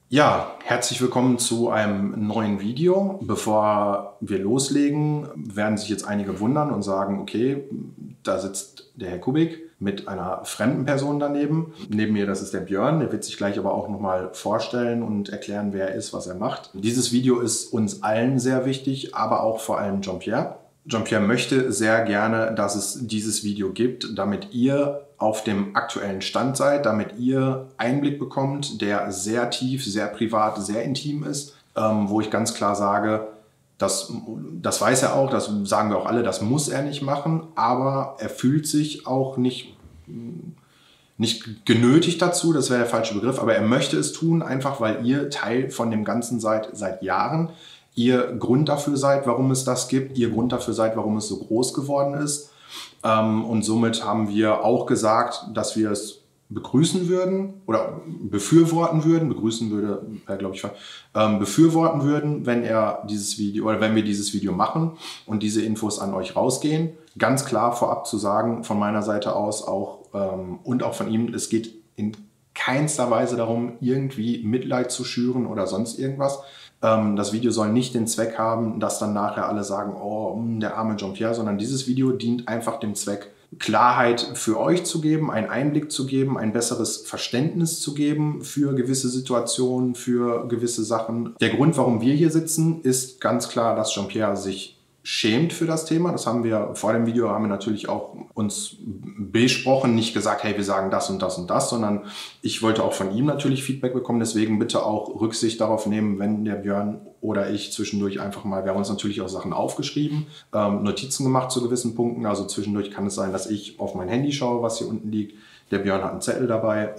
Ja, herzlich willkommen zu einem neuen Video. Bevor wir loslegen, werden sich jetzt einige wundern und sagen, okay, da sitzt der Herr Kubik mit einer fremden Person daneben. Neben mir, das ist der Björn, der wird sich gleich aber auch nochmal vorstellen und erklären, wer er ist, was er macht. Dieses Video ist uns allen sehr wichtig, aber auch vor allem Jean-Pierre. Jean-Pierre möchte sehr gerne, dass es dieses Video gibt, damit ihr auf dem aktuellen Stand seid, damit ihr Einblick bekommt, der sehr tief, sehr privat, sehr intim ist, wo ich ganz klar sage, das weiß er auch, das sagen wir auch alle, das muss er nicht machen, aber er fühlt sich auch nicht genötigt dazu, das wäre der falsche Begriff, aber er möchte es tun, einfach weil ihr Teil von dem Ganzen seid seit Jahren. Ihr Grund dafür seid, warum es das gibt, ihr Grund dafür seid, warum es so groß geworden ist. Und somit haben wir auch gesagt, dass wir es begrüßen würden oder befürworten würden, begrüßen würde, glaube ich, befürworten würden, wenn er dieses Video oder wenn wir dieses Video machen und diese Infos an euch rausgehen. Ganz klar vorab zu sagen, von meiner Seite aus auch und auch von ihm, es geht in keinster Weise darum, irgendwie Mitleid zu schüren oder sonst irgendwas. Das Video soll nicht den Zweck haben, dass dann nachher alle sagen, oh, der arme Jean-Pierre, sondern dieses Video dient einfach dem Zweck, Klarheit für euch zu geben, einen Einblick zu geben, ein besseres Verständnis zu geben für gewisse Situationen, für gewisse Sachen. Der Grund, warum wir hier sitzen, ist ganz klar, dass Jean-Pierre sich schämt für das Thema. Das haben wir vor dem Video haben wir natürlich auch uns besprochen, nicht gesagt, hey, wir sagen das und das und das, sondern ich wollte auch von ihm natürlich Feedback bekommen. Deswegen bitte auch Rücksicht darauf nehmen, wenn der Björn oder ich zwischendurch einfach mal, wir haben uns natürlich auch Sachen aufgeschrieben, Notizen gemacht zu gewissen Punkten. Also zwischendurch kann es sein, dass ich auf mein Handy schaue, was hier unten liegt. Der Björn hat einen Zettel dabei.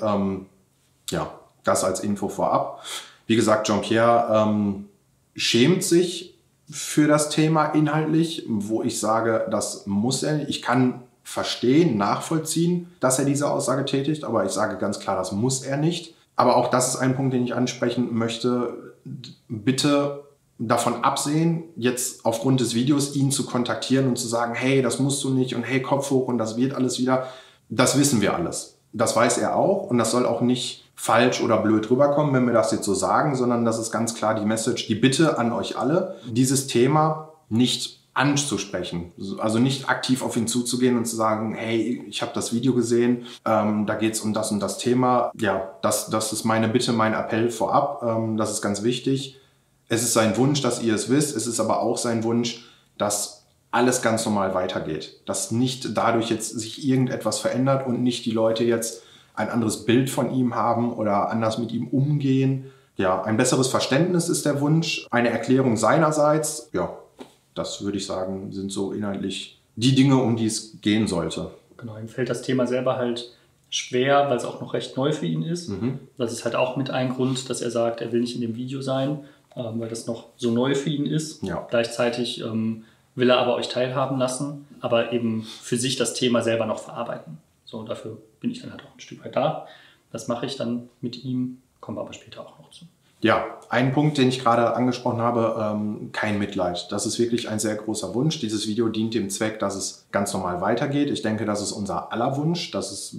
Ja, das als Info vorab. Wie gesagt, Jean-Pierre schämt sich für das Thema inhaltlich, wo ich sage, das muss er nicht. Ich kann verstehen, nachvollziehen, dass er diese Aussage tätigt, aber ich sage ganz klar, das muss er nicht. Aber auch das ist ein Punkt, den ich ansprechen möchte. Bitte davon absehen, jetzt aufgrund des Videos ihn zu kontaktieren und zu sagen, hey, das musst du nicht und hey, Kopf hoch und das wird alles wieder. Das wissen wir alles. Das weiß er auch und das soll auch nicht falsch oder blöd rüberkommen, wenn wir das jetzt so sagen, sondern das ist ganz klar die Message, die Bitte an euch alle, dieses Thema nicht anzusprechen. Also nicht aktiv auf ihn zuzugehen und zu sagen, hey, ich habe das Video gesehen, da geht es um das und das Thema. Ja, das ist meine Bitte, mein Appell vorab. Das ist ganz wichtig. Es ist sein Wunsch, dass ihr es wisst. Es ist aber auch sein Wunsch, dass alles ganz normal weitergeht. Dass nicht dadurch jetzt sich irgendetwas verändert und nicht die Leute jetzt ein anderes Bild von ihm haben oder anders mit ihm umgehen. Ja, ein besseres Verständnis ist der Wunsch, eine Erklärung seinerseits. Ja, das würde ich sagen, sind so inhaltlich die Dinge, um die es gehen sollte. Genau, ihm fällt das Thema selber halt schwer, weil es auch noch recht neu für ihn ist. Das ist halt auch mit ein Grund, dass er sagt, er will nicht in dem Video sein, weil das noch so neu für ihn ist. Ja. Gleichzeitig will er aber euch teilhaben lassen, aber eben für sich das Thema selber noch verarbeiten. So, und dafür bin ich dann halt auch ein Stück weit da. Das mache ich dann mit ihm, kommen wir aber später auch noch zu. Ja, ein Punkt, den ich gerade angesprochen habe, kein Mitleid. Das ist wirklich ein sehr großer Wunsch. Dieses Video dient dem Zweck, dass es ganz normal weitergeht. Ich denke, das ist unser aller Wunsch. Das ist,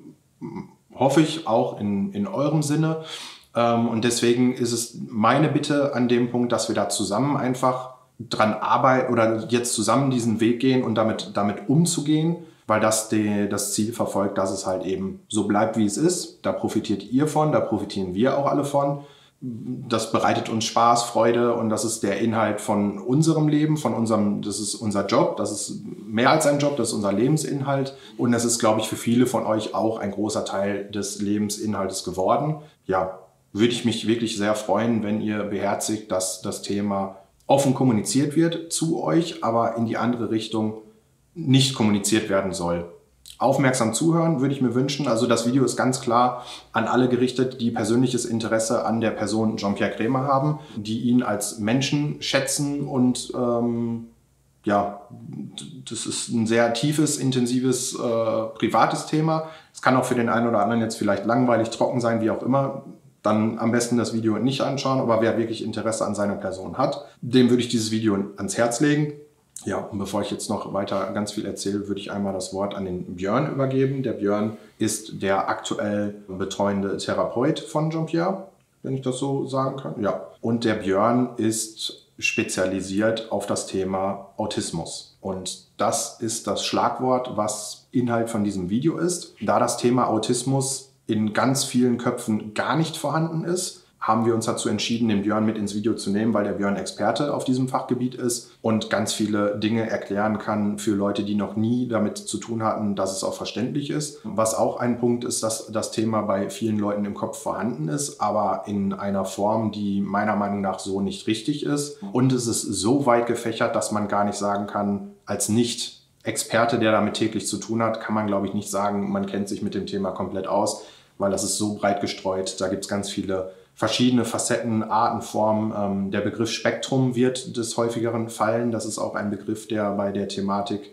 hoffe ich, auch in eurem Sinne. Und deswegen ist es meine Bitte an dem Punkt, dass wir da zusammen einfach dran arbeiten oder jetzt zusammen diesen Weg gehen und damit umzugehen, weil das Ziel verfolgt, dass es halt eben so bleibt, wie es ist. Da profitiert ihr von, da profitieren wir auch alle von. Das bereitet uns Spaß, Freude und das ist der Inhalt von unserem Leben, das ist unser Job, das ist mehr als ein Job, das ist unser Lebensinhalt und das ist, glaube ich, für viele von euch auch ein großer Teil des Lebensinhaltes geworden. Ja, würde ich mich wirklich sehr freuen, wenn ihr beherzigt, dass das Thema offen kommuniziert wird zu euch, aber in die andere Richtung nicht kommuniziert werden soll. Aufmerksam zuhören würde ich mir wünschen. Also das Video ist ganz klar an alle gerichtet, die persönliches Interesse an der Person Jean-Pierre Krämer haben, die ihn als Menschen schätzen und ja, das ist ein sehr tiefes, intensives, privates Thema. Es kann auch für den einen oder anderen jetzt vielleicht langweilig, trocken sein, wie auch immer. Dann am besten das Video nicht anschauen, aber wer wirklich Interesse an seiner Person hat, dem würde ich dieses Video ans Herz legen. Ja, und bevor ich jetzt noch weiter ganz viel erzähle, würde ich einmal das Wort an den Björn übergeben. Der Björn ist der aktuell betreuende Therapeut von Jean-Pierre. wenn ich das so sagen kann. Ja. Und der Björn ist spezialisiert auf das Thema Autismus. Und das ist das Schlagwort, was Inhalt von diesem Video ist. Da das Thema Autismus in ganz vielen Köpfen gar nicht vorhanden ist, haben wir uns dazu entschieden, den Björn mit ins Video zu nehmen, weil der Björn Experte auf diesem Fachgebiet ist und ganz viele Dinge erklären kann für Leute, die noch nie damit zu tun hatten, dass es auch verständlich ist. Was auch ein Punkt ist, dass das Thema bei vielen Leuten im Kopf vorhanden ist, aber in einer Form, die meiner Meinung nach so nicht richtig ist. Und es ist so weit gefächert, dass man gar nicht sagen kann, als Nicht-Experte, der damit täglich zu tun hat, kann man, glaube ich, nicht sagen, man kennt sich mit dem Thema komplett aus, weil das ist so breit gestreut. Da gibt es ganz viele verschiedene Facetten, Arten, Formen. Der Begriff Spektrum wird des Häufigeren fallen. Das ist auch ein Begriff, der bei der Thematik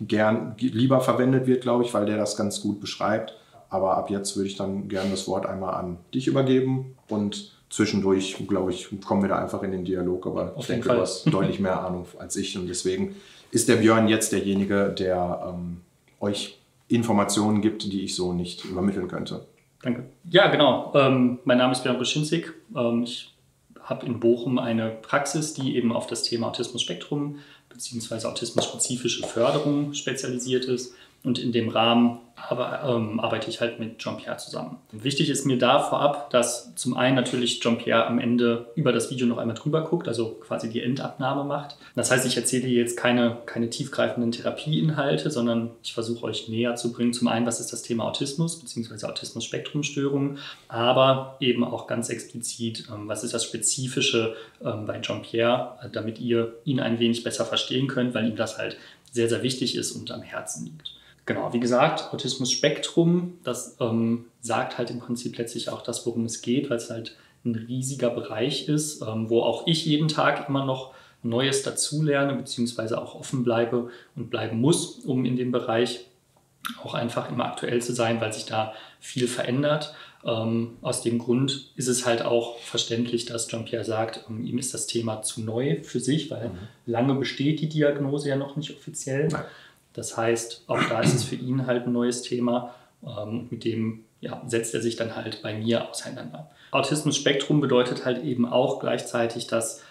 lieber verwendet wird, glaube ich, weil der das ganz gut beschreibt. Aber ab jetzt würde ich dann gerne das Wort einmal an dich übergeben und zwischendurch, glaube ich, kommen wir da einfach in den Dialog. Aber ich denke, du hast deutlich mehr Ahnung als ich und deswegen ist der Björn jetzt derjenige, der euch Informationen gibt, die ich so nicht übermitteln könnte. Danke. Ja, genau. Mein Name ist Björn Bruschinzig. Ich habe in Bochum eine Praxis, die eben auf das Thema Autismus-Spektrum bzw. autismusspezifische Förderung spezialisiert ist. Und in dem Rahmen arbeite ich halt mit Jean-Pierre zusammen. Wichtig ist mir da vorab, dass zum einen natürlich Jean-Pierre am Ende über das Video noch einmal drüber guckt, also quasi die Endabnahme macht. Das heißt, ich erzähle jetzt keine tiefgreifenden Therapieinhalte, sondern ich versuche euch näher zu bringen. Zum einen, was ist das Thema Autismus bzw. Autismus-Spektrum-Störungen, aber eben auch ganz explizit, was ist das Spezifische bei Jean-Pierre, damit ihr ihn ein wenig besser verstehen könnt, weil ihm das halt sehr, sehr wichtig ist und am Herzen liegt. Genau, wie gesagt, Autismus-Spektrum, das sagt halt im Prinzip letztlich auch das, worum es geht, weil es halt ein riesiger Bereich ist, wo auch ich jeden Tag immer noch Neues dazulerne, beziehungsweise auch offen bleibe und bleiben muss, um in dem Bereich auch einfach immer aktuell zu sein, weil sich da viel verändert. Aus dem Grund ist es halt auch verständlich, dass Jean-Pierre sagt, ihm ist das Thema zu neu für sich, weil lange besteht die Diagnose ja noch nicht offiziell. Nein. Das heißt, auch da ist es für ihn halt ein neues Thema, mit dem setzt er sich dann halt bei mir auseinander. Autismus-Spektrum bedeutet halt eben auch gleichzeitig, dass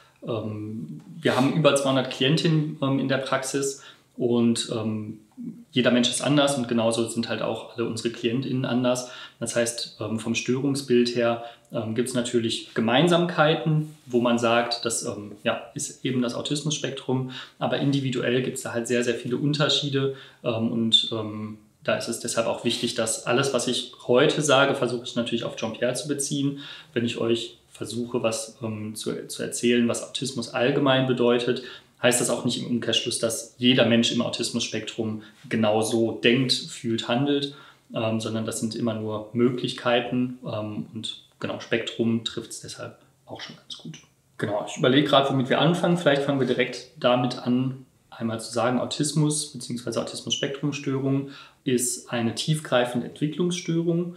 wir haben über 200 Klientinnen in der Praxis und jeder Mensch ist anders und genauso sind halt auch alle unsere KlientInnen anders. Das heißt, vom Störungsbild her gibt es natürlich Gemeinsamkeiten, wo man sagt, das ist eben das Autismus-Spektrum, aber individuell gibt es da halt sehr, sehr viele Unterschiede und da ist es deshalb auch wichtig, dass alles, was ich heute sage, versuche ich natürlich auf Jean-Pierre zu beziehen. Wenn ich euch versuche, was zu erzählen, was Autismus allgemein bedeutet, heißt das auch nicht im Umkehrschluss, dass jeder Mensch im Autismus-Spektrum genauso denkt, fühlt, handelt, sondern das sind immer nur Möglichkeiten und genau, Spektrum trifft es deshalb auch schon ganz gut. Genau, ich überlege gerade, womit wir anfangen. Vielleicht fangen wir direkt damit an, einmal zu sagen, Autismus bzw. Autismus-Spektrum-Störung ist eine tiefgreifende Entwicklungsstörung,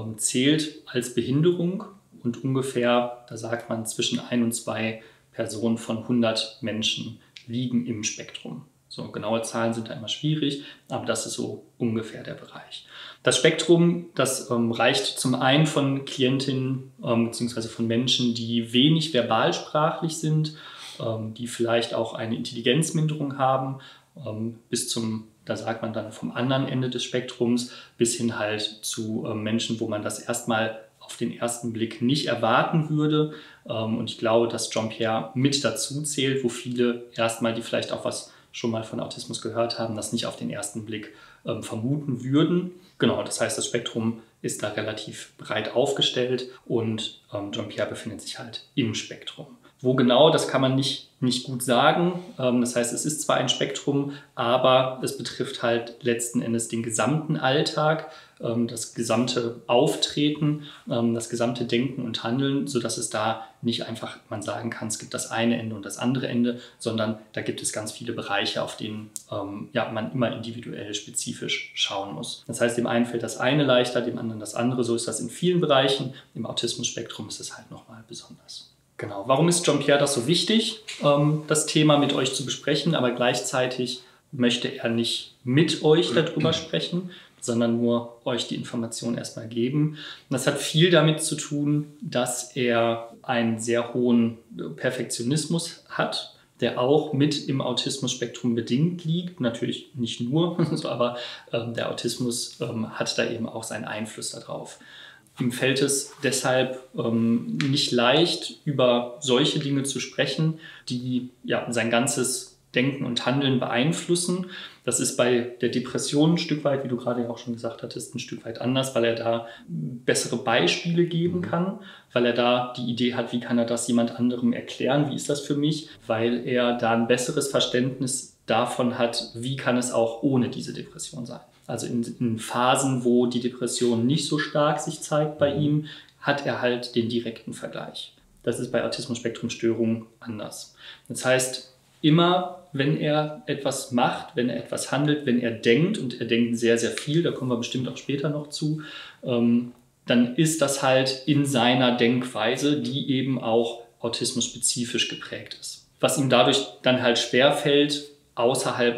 zählt als Behinderung und ungefähr, da sagt man, zwischen 1 und 2 Personen von 100 Menschen liegen im Spektrum. So genaue Zahlen sind da immer schwierig, aber das ist so ungefähr der Bereich. Das Spektrum, das reicht zum einen von Klientinnen bzw. von Menschen, die wenig verbalsprachlich sind, die vielleicht auch eine Intelligenzminderung haben, bis zum, da sagt man dann vom anderen Ende des Spektrums, bis hin halt zu Menschen, wo man das erstmal auf den ersten Blick nicht erwarten würde. Und ich glaube, dass Jean-Pierre mit dazu zählt, wo viele erstmal, die vielleicht auch was schon mal von Autismus gehört haben, das nicht auf den ersten Blick vermuten würden. Genau, das heißt, das Spektrum ist da relativ breit aufgestellt und Jean-Pierre befindet sich halt im Spektrum. Wo genau, das kann man nicht gut sagen. Das heißt, es ist zwar ein Spektrum, aber es betrifft halt letzten Endes den gesamten Alltag, das gesamte Auftreten, das gesamte Denken und Handeln, sodass es da nicht einfach man sagen kann, es gibt das eine Ende und das andere Ende, sondern da gibt es ganz viele Bereiche, auf denen man immer individuell spezifisch schauen muss. Das heißt, dem einen fällt das eine leichter, dem anderen das andere. So ist das in vielen Bereichen. Im Autismus-Spektrum ist es halt nochmal besonders. Genau. Warum ist Jean-Pierre das so wichtig, das Thema mit euch zu besprechen, aber gleichzeitig möchte er nicht mit euch darüber sprechen. sondern nur euch die Information erstmal geben. Und das hat viel damit zu tun, dass er einen sehr hohen Perfektionismus hat, der auch mit im Autismus-Spektrum bedingt liegt. Natürlich nicht nur, aber der Autismus hat da eben auch seinen Einfluss darauf. Ihm fällt es deshalb nicht leicht, über solche Dinge zu sprechen, die sein ganzes Denken und Handeln beeinflussen. Das ist bei der Depression ein Stück weit, wie du gerade ja auch schon gesagt hattest, ein Stück weit anders, weil er da bessere Beispiele geben kann, weil er da die Idee hat, wie kann er das jemand anderem erklären, wie ist das für mich, weil er da ein besseres Verständnis davon hat, wie kann es auch ohne diese Depression sein. Also in Phasen, wo die Depression nicht so stark sich zeigt bei ihm, hat er halt den direkten Vergleich. Das ist bei Autismus-Spektrum-Störungen anders. Das heißt, immer, wenn er etwas macht, wenn er etwas handelt, wenn er denkt, und er denkt sehr, sehr viel, da kommen wir bestimmt auch später noch zu, dann ist das halt in seiner Denkweise, die eben auch autismusspezifisch geprägt ist. Was ihm dadurch dann halt schwerfällt, außerhalb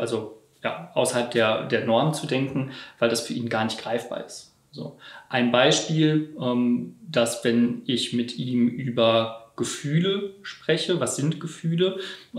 der Norm zu denken, weil das für ihn gar nicht greifbar ist. So. Ein Beispiel, dass wenn ich mit ihm über Gefühle spreche, was sind Gefühle?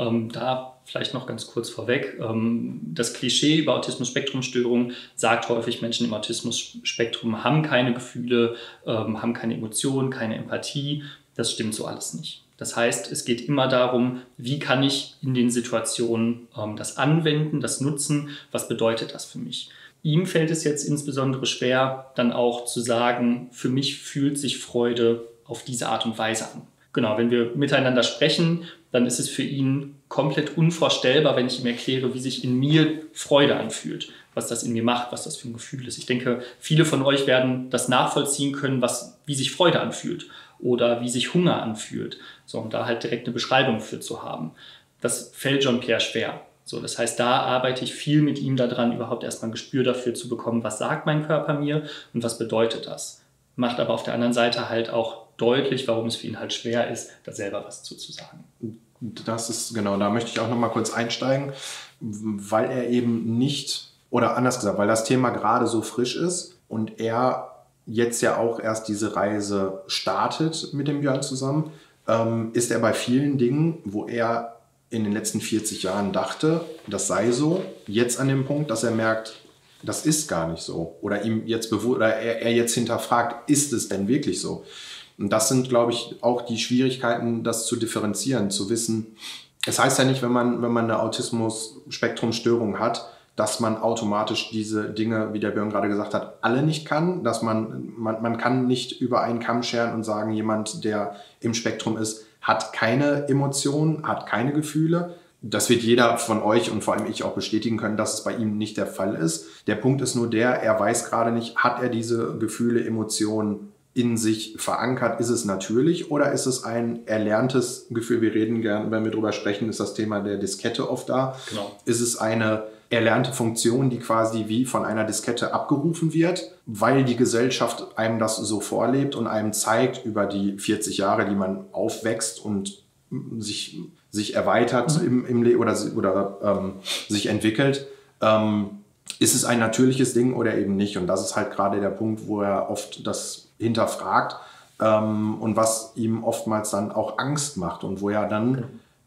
Da vielleicht noch ganz kurz vorweg. Das Klischee über Autismus-Spektrum-Störungen sagt häufig, Menschen im Autismus-Spektrum haben keine Gefühle, haben keine Emotionen, keine Empathie. Das stimmt so alles nicht. Das heißt, es geht immer darum, wie kann ich in den Situationen das anwenden, das nutzen, was bedeutet das für mich? Ihm fällt es jetzt insbesondere schwer, dann auch zu sagen, für mich fühlt sich Freude auf diese Art und Weise an. Genau, wenn wir miteinander sprechen, dann ist es für ihn komplett unvorstellbar, wenn ich ihm erkläre, wie sich in mir Freude anfühlt, was das in mir macht, was das für ein Gefühl ist. Ich denke, viele von euch werden das nachvollziehen können, wie sich Freude anfühlt oder wie sich Hunger anfühlt. So, und da halt direkt eine Beschreibung für zu haben. Das fällt Jean-Pierre schwer. So, das heißt, da arbeite ich viel mit ihm daran, überhaupt erstmal ein Gespür dafür zu bekommen, was sagt mein Körper mir und was bedeutet das. Macht aber auf der anderen Seite halt auch deutlich, warum es für ihn halt schwer ist, da selber was zu sagen. Das ist genau, da möchte ich auch noch mal kurz einsteigen, weil er eben nicht, oder anders gesagt, weil das Thema gerade so frisch ist und er jetzt ja auch erst diese Reise startet mit dem Björn zusammen, ist er bei vielen Dingen, wo er in den letzten 40 Jahren dachte, das sei so, jetzt an dem Punkt, dass er merkt, das ist gar nicht so. Oder ihm jetzt er jetzt hinterfragt, ist es denn wirklich so? Und das sind, glaube ich, auch die Schwierigkeiten, das zu differenzieren, zu wissen. Es heißt ja nicht, wenn man eine Autismus-Spektrum-Störung hat, dass man automatisch diese Dinge, wie der Björn gerade gesagt hat, alle nicht kann. Dass man kann nicht über einen Kamm scheren und sagen, jemand, der im Spektrum ist, hat keine Emotionen, hat keine Gefühle. Das wird jeder von euch und vor allem ich auch bestätigen können, dass es bei ihm nicht der Fall ist. Der Punkt ist nur er weiß gerade nicht, hat er diese Gefühle, Emotionen in sich verankert? Ist es natürlich oder ist es ein erlerntes Gefühl? Wir reden gerne, wenn wir darüber sprechen, ist das Thema der Diskette oft da. Genau. Ist es eine erlernte Funktion, die quasi wie von einer Diskette abgerufen wird, weil die Gesellschaft einem das so vorlebt und einem zeigt über die 40 Jahre, die man aufwächst und sich erweitert im Leben oder sich entwickelt, ist es ein natürliches Ding oder eben nicht? Und das ist halt gerade der Punkt, wo er oft das hinterfragt und was ihm oftmals dann auch Angst macht und wo er dann,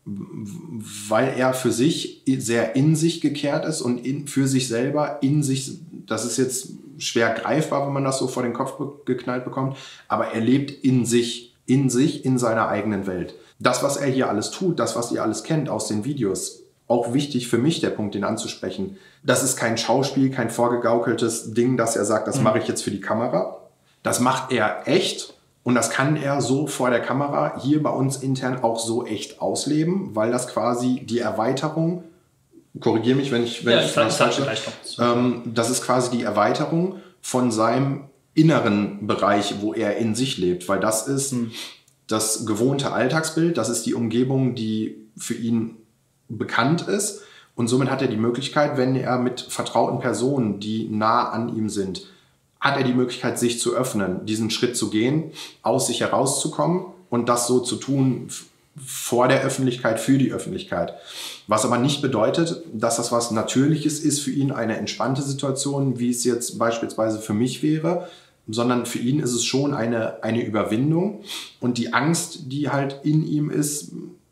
weil er für sich sehr in sich gekehrt ist und für sich selber in sich, das ist jetzt schwer greifbar, wenn man das so vor den Kopf geknallt bekommt, aber er lebt in sich, in seiner eigenen Welt. Das, was er hier alles tut, das, was ihr alles kennt aus den Videos, auch wichtig für mich, der Punkt, den anzusprechen. Das ist kein Schauspiel, kein vorgegaukeltes Ding, dass er sagt, das mache ich jetzt für die Kamera. Das macht er echt und das kann er so vor der Kamera hier bei uns intern auch so echt ausleben, weil das quasi die Erweiterung, korrigiere mich, wenn ich falsch sage, das ist quasi die Erweiterung von seinem inneren Bereich, wo er in sich lebt, weil das ist das gewohnte Alltagsbild, das ist die Umgebung, die für ihn bekannt ist und somit hat er die Möglichkeit, wenn er mit vertrauten Personen, die nah an ihm sind, hat er die Möglichkeit, sich zu öffnen, diesen Schritt zu gehen, aus sich herauszukommen und das so zu tun, vor der Öffentlichkeit, für die Öffentlichkeit. Was aber nicht bedeutet, dass das was Natürliches ist für ihn, eine entspannte Situation, wie es jetzt beispielsweise für mich wäre, sondern für ihn ist es schon eine Überwindung. Und die Angst, die halt in ihm ist,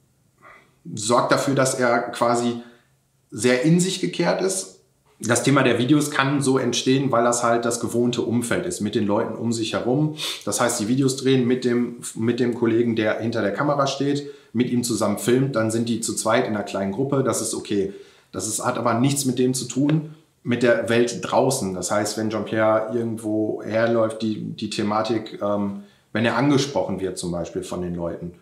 sorgt dafür, dass er quasi sehr in sich gekehrt ist. Das Thema der Videos kann so entstehen, weil das halt das gewohnte Umfeld ist, mit den Leuten um sich herum. Das heißt, die Videos drehen mit dem Kollegen, der hinter der Kamera steht, mit ihm zusammen filmt, dann sind die zu zweit in einer kleinen Gruppe, das ist okay. Hat aber nichts mit dem zu tun, mit der Welt draußen. Das heißt, wenn Jean-Pierre irgendwo herläuft, die Thematik, wenn er angesprochen wird zum Beispiel von den Leuten,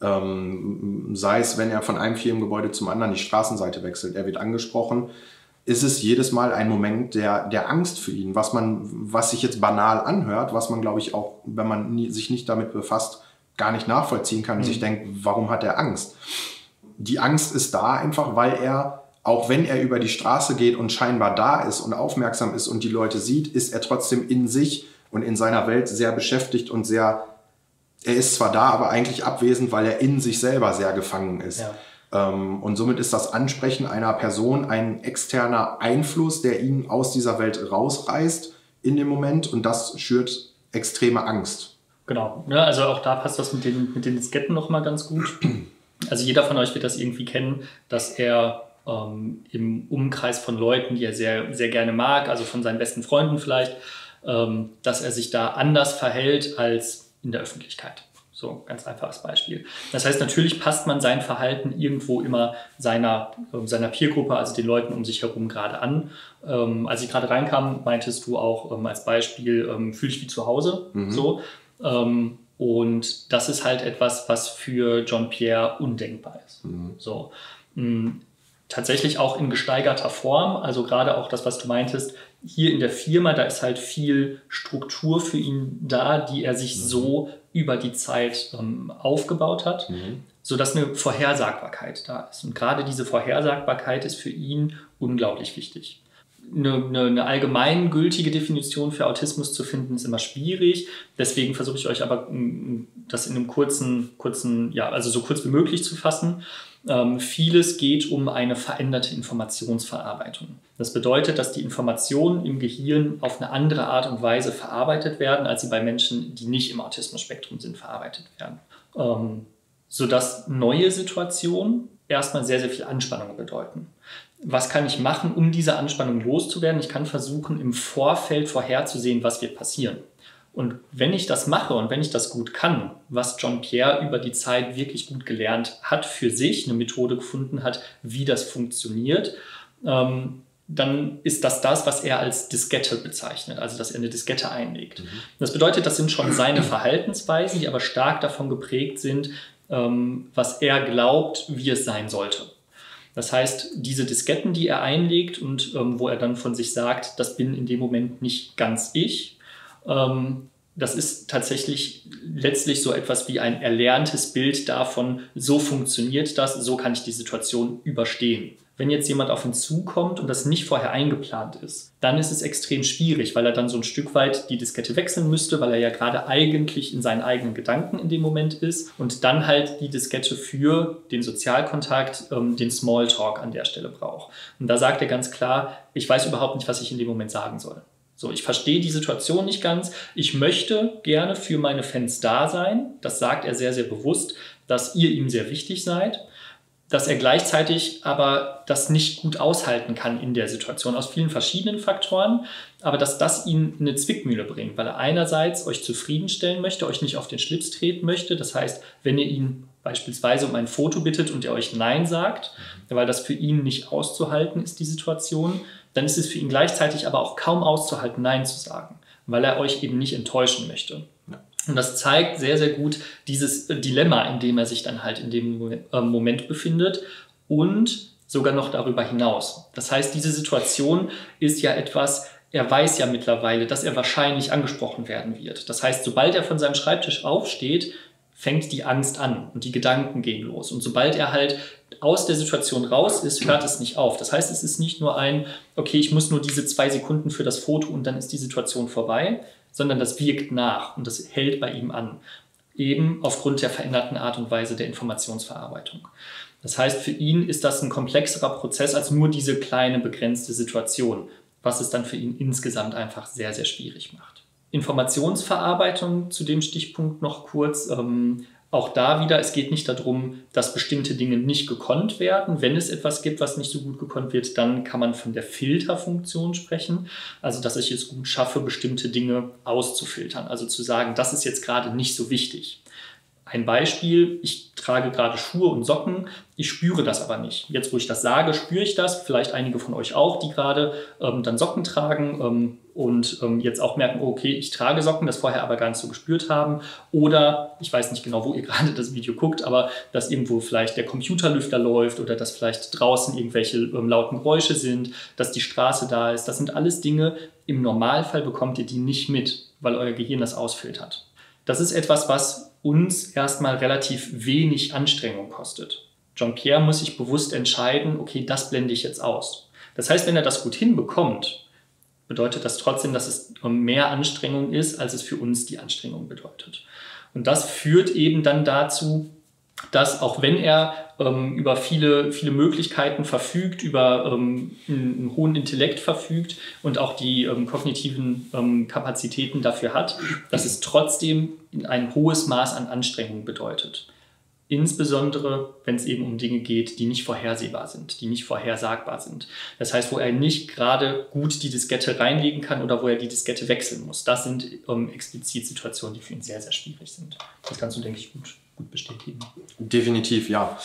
sei es, wenn er von einem Firmengebäude zum anderen die Straßenseite wechselt, er wird angesprochen, ist es jedes Mal ein Moment der Angst für ihn, was sich jetzt banal anhört, was man, glaube ich, auch, wenn man sich nicht damit befasst, gar nicht nachvollziehen kann und sich denkt, warum hat er Angst? Die Angst ist da einfach, weil er, auch wenn er über die Straße geht und scheinbar da ist und aufmerksam ist und die Leute sieht, ist er trotzdem in sich und in seiner Welt sehr beschäftigt und er ist zwar da, aber eigentlich abwesend, weil er in sich selber sehr gefangen ist. Ja. Und somit ist das Ansprechen einer Person ein externer Einfluss, der ihn aus dieser Welt rausreißt in dem Moment, und das schürt extreme Angst. Genau, ja, also auch da passt das mit den Disketten nochmal ganz gut. Also jeder von euch wird das irgendwie kennen, dass er im Umkreis von Leuten, die er sehr, sehr gerne mag, also von seinen besten Freunden vielleicht, dass er sich da anders verhält als in der Öffentlichkeit. So, ganz einfaches Beispiel. Das heißt, natürlich passt man sein Verhalten irgendwo immer seiner Peergruppe, also den Leuten um sich herum, gerade an. Als ich gerade reinkam, meintest du auch als Beispiel, fühle ich wie zu Hause. So. Und das ist halt etwas, was für Jean-Pierre undenkbar ist. So. Tatsächlich auch in gesteigerter Form, also gerade auch das, was du meintest, hier in der Firma, da ist halt viel Struktur für ihn da, die er sich so über die Zeit aufgebaut hat, sodass eine Vorhersagbarkeit da ist. Und gerade diese Vorhersagbarkeit ist für ihn unglaublich wichtig. Eine allgemeingültige Definition für Autismus zu finden, ist immer schwierig. Deswegen versuche ich euch aber, das in einem kurzen, also so kurz wie möglich zu fassen. Vieles geht um eine veränderte Informationsverarbeitung. Das bedeutet, dass die Informationen im Gehirn auf eine andere Art und Weise verarbeitet werden, als sie bei Menschen, die nicht im Autismus-Spektrum sind, verarbeitet werden. Sodass neue Situationen erstmal sehr, sehr viel Anspannung bedeuten. Was kann ich machen, um diese Anspannung loszuwerden? Ich kann versuchen, im Vorfeld vorherzusehen, was wird passieren. Und wenn ich das mache und wenn ich das gut kann, was Jean-Pierre über die Zeit wirklich gut gelernt hat für sich, eine Methode gefunden hat, wie das funktioniert, dann ist das, was er als Diskette bezeichnet, also dass er eine Diskette einlegt. Das bedeutet, das sind schon seine Verhaltensweisen, die aber stark davon geprägt sind, was er glaubt, wie es sein sollte. Das heißt, diese Disketten, die er einlegt und wo er dann von sich sagt, das bin in dem Moment nicht ganz ich, das ist tatsächlich letztlich so etwas wie ein erlerntes Bild davon, so funktioniert das, so kann ich die Situation überstehen. Wenn jetzt jemand auf ihn zukommt und das nicht vorher eingeplant ist, dann ist es extrem schwierig, weil er dann so ein Stück weit die Diskette wechseln müsste, weil er ja gerade eigentlich in seinen eigenen Gedanken in dem Moment ist und dann halt die Diskette für den Sozialkontakt, den Smalltalk an der Stelle braucht. Und da sagt er ganz klar, ich weiß überhaupt nicht, was ich in dem Moment sagen soll. So, ich verstehe die Situation nicht ganz. Ich möchte gerne für meine Fans da sein. Das sagt er sehr, sehr bewusst, dass ihr ihm sehr wichtig seid. Dass er gleichzeitig aber das nicht gut aushalten kann in der Situation aus vielen verschiedenen Faktoren, aber dass das ihn in eine Zwickmühle bringt, weil er einerseits euch zufriedenstellen möchte, euch nicht auf den Schlips treten möchte. Das heißt, wenn ihr ihn beispielsweise um ein Foto bittet und er euch Nein sagt, weil das für ihn nicht auszuhalten ist, die Situation, dann ist es für ihn gleichzeitig aber auch kaum auszuhalten, Nein zu sagen, weil er euch eben nicht enttäuschen möchte. Ja. Und das zeigt sehr, sehr gut dieses Dilemma, in dem er sich dann halt in dem Moment befindet und sogar noch darüber hinaus. Das heißt, diese Situation ist ja etwas, er weiß ja mittlerweile, dass er wahrscheinlich angesprochen werden wird. Das heißt, sobald er von seinem Schreibtisch aufsteht, fängt die Angst an und die Gedanken gehen los. Und sobald er halt aus der Situation raus ist, hört es nicht auf. Das heißt, es ist nicht nur okay, ich muss nur diese 2 Sekunden für das Foto und dann ist die Situation vorbei, sondern das wirkt nach und das hält bei ihm an. eben aufgrund der veränderten Art und Weise der Informationsverarbeitung. Das heißt, für ihn ist das ein komplexerer Prozess als nur diese kleine begrenzte Situation, was es dann für ihn insgesamt einfach sehr, sehr schwierig macht. Informationsverarbeitung zu dem Stichpunkt noch kurz. Auch da wieder, es geht nicht darum, dass bestimmte Dinge nicht gekonnt werden. Wenn es etwas gibt, was nicht so gut gekonnt wird, dann kann man von der Filterfunktion sprechen. Also, dass ich es gut schaffe, bestimmte Dinge auszufiltern. Also zu sagen, das ist jetzt gerade nicht so wichtig. Ein Beispiel, ich trage gerade Schuhe und Socken, ich spüre das aber nicht. Jetzt, wo ich das sage, spüre ich das. Vielleicht einige von euch auch, die gerade dann Socken tragen und jetzt auch merken, oh, okay, ich trage Socken, das vorher aber gar nicht so gespürt haben. Oder, ich weiß nicht genau, wo ihr gerade das Video guckt, aber dass irgendwo vielleicht der Computerlüfter läuft oder dass vielleicht draußen irgendwelche lauten Geräusche sind, dass die Straße da ist. Das sind alles Dinge, im Normalfall bekommt ihr die nicht mit, weil euer Gehirn das ausfiltert. Das ist etwas, was uns erstmal relativ wenig Anstrengung kostet. Jean-Pierre muss sich bewusst entscheiden, okay, das blende ich jetzt aus. Das heißt, wenn er das gut hinbekommt, bedeutet das trotzdem, dass es mehr Anstrengung ist, als es für uns die Anstrengung bedeutet. Und das führt eben dann dazu, dass auch wenn er über viele Möglichkeiten verfügt, über einen hohen Intellekt verfügt und auch die kognitiven Kapazitäten dafür hat, dass es trotzdem ein hohes Maß an Anstrengung bedeutet. Insbesondere, wenn es eben um Dinge geht, die nicht vorhersehbar sind, die nicht vorhersagbar sind. Das heißt, wo er nicht gerade gut die Diskette reinlegen kann oder wo er die Diskette wechseln muss. Das sind explizit Situationen, die für ihn sehr, sehr schwierig sind. Das kannst du, denke ich, gut bestätigen. Definitiv, ja.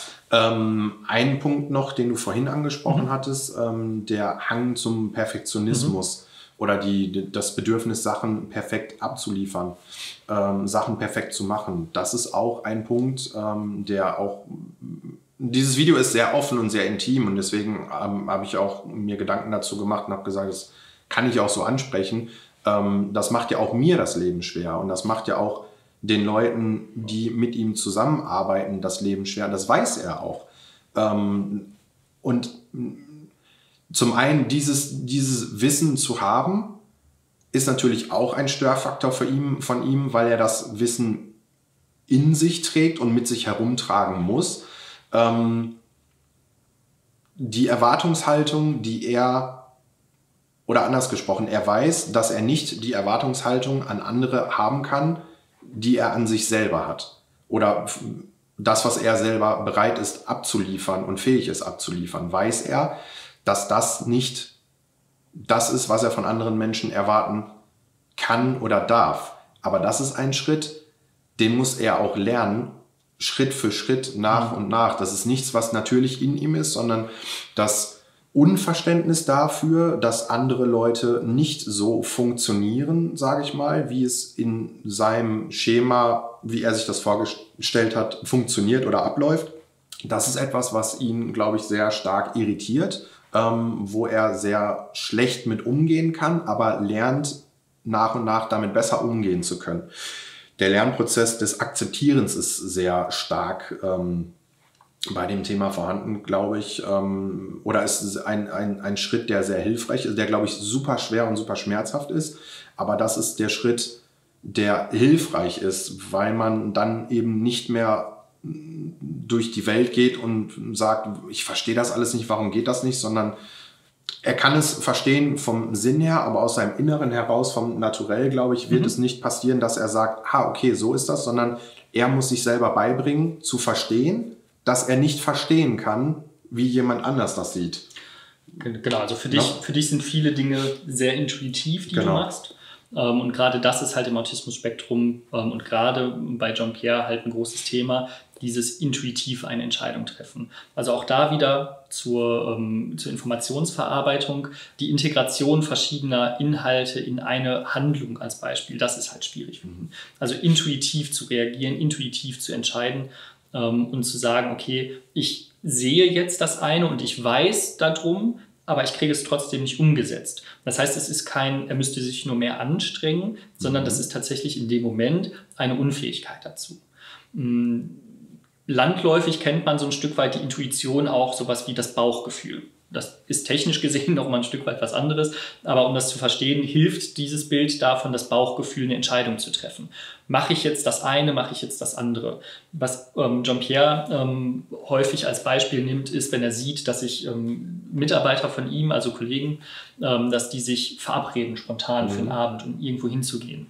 Ein Punkt noch, den du vorhin angesprochen hattest, der Hang zum Perfektionismus oder das Bedürfnis, Sachen perfekt abzuliefern, Sachen perfekt zu machen. Das ist auch ein Punkt, der auch... Dieses Video ist sehr offen und sehr intim und deswegen habe ich auch mir Gedanken dazu gemacht und habe gesagt, das kann ich auch so ansprechen. Das macht ja auch mir das Leben schwer und das macht ja auch den Leuten, die mit ihm zusammenarbeiten, das Leben schwer. Das weiß er auch. Und zum einen dieses Wissen zu haben, ist natürlich auch ein Störfaktor von ihm, weil er das Wissen in sich trägt und mit sich herumtragen muss. Die Erwartungshaltung, oder anders gesprochen, er weiß, dass er nicht die Erwartungshaltung an andere haben kann, die er an sich selber hat. Oder das, was er selber bereit ist abzuliefern und fähig ist abzuliefern, weiß er, dass das nicht das ist, was er von anderen Menschen erwarten kann oder darf. Aber das ist ein Schritt, den muss er auch lernen, Schritt für Schritt, nach und nach. Das ist nichts, was natürlich in ihm ist, sondern das Unverständnis dafür, dass andere Leute nicht so funktionieren, sage ich mal, wie es in seinem Schema, wie er sich das vorgestellt hat, funktioniert oder abläuft. Das ist etwas, was ihn, glaube ich, sehr stark irritiert, wo er sehr schlecht mit umgehen kann, aber lernt nach und nach damit besser umgehen zu können. Der Lernprozess des Akzeptierens ist sehr stark bei dem Thema vorhanden, glaube ich. Oder es ist ein Schritt, der sehr hilfreich ist, der, glaube ich, super schwer und super schmerzhaft ist. Aber das ist der Schritt, der hilfreich ist, weil man dann eben nicht mehr durch die Welt geht und sagt, ich verstehe das alles nicht, warum geht das nicht, sondern er kann es verstehen vom Sinn her, aber aus seinem Inneren heraus, vom Naturell, glaube ich, wird es nicht passieren, dass er sagt, okay, so ist das, sondern er muss sich selber beibringen, zu verstehen, dass er nicht verstehen kann, wie jemand anders das sieht. Genau, also für dich sind viele Dinge sehr intuitiv, die du machst. Und gerade das ist halt im Autismus-Spektrum und gerade bei Jean-Pierre halt ein großes Thema, dieses intuitiv eine Entscheidung treffen. Also auch da wieder zur Informationsverarbeitung, die Integration verschiedener Inhalte in eine Handlung als Beispiel, das ist halt schwierig für ihn. Also intuitiv zu reagieren, intuitiv zu entscheiden und zu sagen, okay, ich sehe jetzt das eine und ich weiß darum, aber ich kriege es trotzdem nicht umgesetzt. Das heißt, es ist er müsste sich nur mehr anstrengen, sondern das ist tatsächlich in dem Moment eine Unfähigkeit dazu. Landläufig kennt man so ein Stück weit die Intuition auch sowas wie das Bauchgefühl. Das ist technisch gesehen noch mal ein Stück weit was anderes, aber um das zu verstehen, hilft dieses Bild davon, das Bauchgefühl, eine Entscheidung zu treffen. Mache ich jetzt das eine, mache ich jetzt das andere? Was Jean-Pierre häufig als Beispiel nimmt, ist, wenn er sieht, dass sich Mitarbeiter von ihm, also Kollegen, dass die sich verabreden spontan für den Abend, um irgendwo hinzugehen.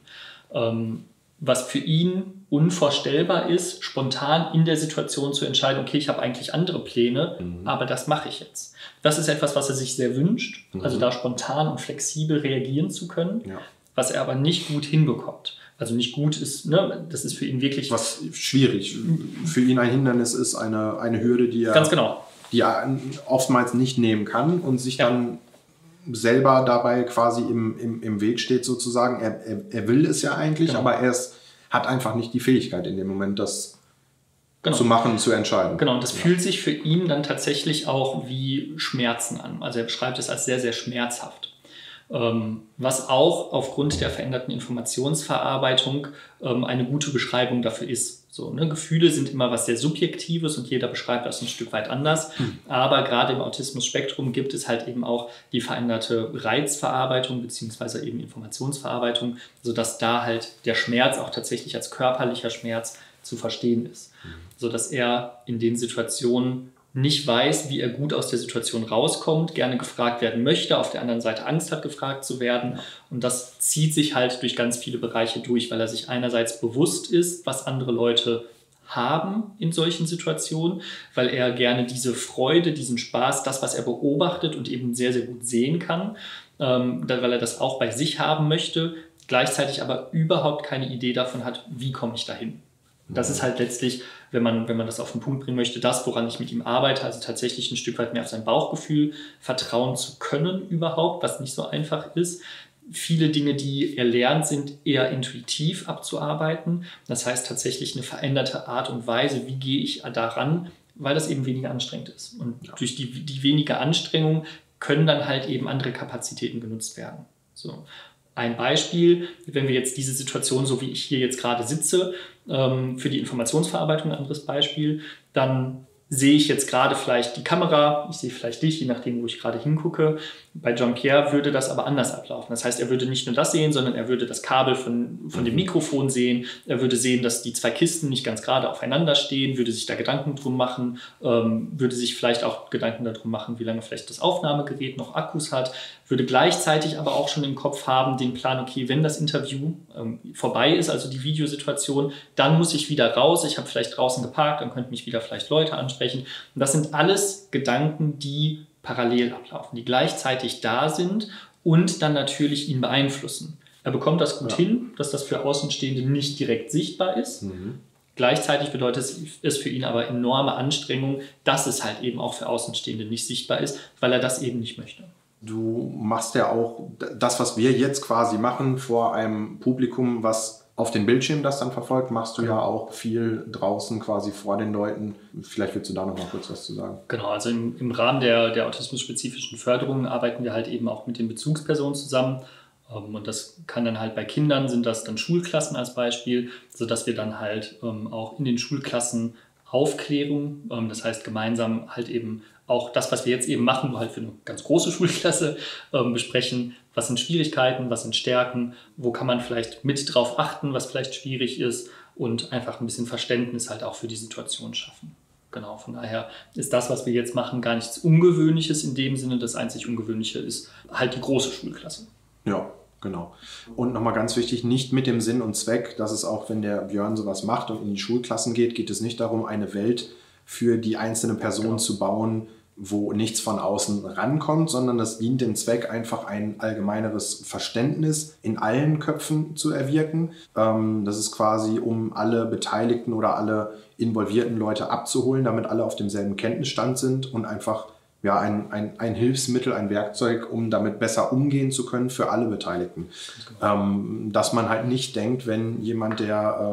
Was für ihn unvorstellbar ist, spontan in der Situation zu entscheiden, okay, ich habe eigentlich andere Pläne, aber das mache ich jetzt. Das ist etwas, was er sich sehr wünscht, also da spontan und flexibel reagieren zu können, was er aber nicht gut hinbekommt. Also nicht gut ist, ne, das ist für ihn wirklich... Was schwierig. Für ihn ein Hindernis ist eine Hürde, die er, ganz genau, die er oftmals nicht nehmen kann und sich dann selber dabei quasi im Weg steht sozusagen. Er will es ja eigentlich, aber er hat einfach nicht die Fähigkeit in dem Moment, das zu machen, zu entscheiden. Genau, und das fühlt sich für ihn dann tatsächlich auch wie Schmerzen an. Also er beschreibt es als sehr, sehr schmerzhaft. Was auch aufgrund der veränderten Informationsverarbeitung eine gute Beschreibung dafür ist. So, ne? Gefühle sind immer was sehr Subjektives und jeder beschreibt das ein Stück weit anders. Aber gerade im Autismus-Spektrum gibt es halt eben auch die veränderte Reizverarbeitung bzw. eben Informationsverarbeitung, sodass da halt der Schmerz auch tatsächlich als körperlicher Schmerz zu verstehen ist. Sodass er in den Situationen nicht weiß, wie er gut aus der Situation rauskommt, gerne gefragt werden möchte, auf der anderen Seite Angst hat, gefragt zu werden. Und das zieht sich halt durch ganz viele Bereiche durch, weil er sich einerseits bewusst ist, was andere Leute haben in solchen Situationen, weil er gerne diese Freude, diesen Spaß, das, was er beobachtet und eben sehr, sehr gut sehen kann, weil er das auch bei sich haben möchte, gleichzeitig aber überhaupt keine Idee davon hat, wie komme ich dahin. Das ist halt letztlich, wenn man das auf den Punkt bringen möchte, das, woran ich mit ihm arbeite, also tatsächlich ein Stück weit mehr auf sein Bauchgefühl vertrauen zu können überhaupt, was nicht so einfach ist. Viele Dinge, die er lernt, sind eher intuitiv abzuarbeiten. Das heißt tatsächlich eine veränderte Art und Weise, wie gehe ich daran, weil das eben weniger anstrengend ist. Und durch die weniger Anstrengung können dann halt eben andere Kapazitäten genutzt werden. So. Ein Beispiel, wenn wir jetzt diese Situation, so wie ich hier jetzt gerade sitze, für die Informationsverarbeitung ein anderes Beispiel, dann sehe ich jetzt gerade vielleicht die Kamera, ich sehe vielleicht dich, je nachdem, wo ich gerade hingucke. Bei Jean-Pierre würde das aber anders ablaufen. Das heißt, er würde nicht nur das sehen, sondern er würde das Kabel von dem Mikrofon sehen. Er würde sehen, dass die zwei Kisten nicht ganz gerade aufeinander stehen, würde sich da Gedanken drum machen, würde sich vielleicht auch Gedanken darum machen, wie lange vielleicht das Aufnahmegerät noch Akkus hat, würde gleichzeitig aber auch schon im Kopf haben, den Plan, okay, wenn das Interview vorbei ist, also die Videosituation, dann muss ich wieder raus. Ich habe vielleicht draußen geparkt, dann könnten mich wieder vielleicht Leute ansprechen. Und das sind alles Gedanken, die parallel ablaufen, die gleichzeitig da sind und dann natürlich ihn beeinflussen. Er bekommt das gut hin, dass das für Außenstehende nicht direkt sichtbar ist. Gleichzeitig bedeutet es für ihn aber enorme Anstrengung, dass es halt eben auch für Außenstehende nicht sichtbar ist, weil er das eben nicht möchte. Du machst ja auch das, was wir jetzt quasi machen, vor einem Publikum, was auf den Bildschirm das dann verfolgt, machst du ja auch viel draußen quasi vor den Leuten. Vielleicht willst du da noch mal kurz was zu sagen. Genau, also im Rahmen der autismusspezifischen Förderung arbeiten wir halt eben auch mit den Bezugspersonen zusammen. Und das kann dann halt bei Kindern, sind das dann Schulklassen als Beispiel, sodass wir dann halt auch in den Schulklassen Aufklärung, das heißt gemeinsam halt eben auch das, was wir jetzt eben machen, nur halt für eine ganz große Schulklasse besprechen, was sind Schwierigkeiten, was sind Stärken, wo kann man vielleicht mit drauf achten, was vielleicht schwierig ist und einfach ein bisschen Verständnis halt auch für die Situation schaffen. Genau, von daher ist das, was wir jetzt machen, gar nichts Ungewöhnliches in dem Sinne. Das einzig Ungewöhnliche ist halt die große Schulklasse. Ja, genau. Und nochmal ganz wichtig, nicht mit dem Sinn und Zweck, dass es auch, wenn der Björn sowas macht und in die Schulklassen geht es nicht darum, eine Welt für die einzelne Person zu bauen, wo nichts von außen rankommt, sondern das dient dem Zweck, einfach ein allgemeineres Verständnis in allen Köpfen zu erwirken. Das ist quasi, um alle Beteiligten oder alle involvierten Leute abzuholen, damit alle auf demselben Kenntnisstand sind und einfach ein Hilfsmittel, ein Werkzeug, um damit besser umgehen zu können für alle Beteiligten. Genau. Dass man halt nicht denkt, wenn jemand, der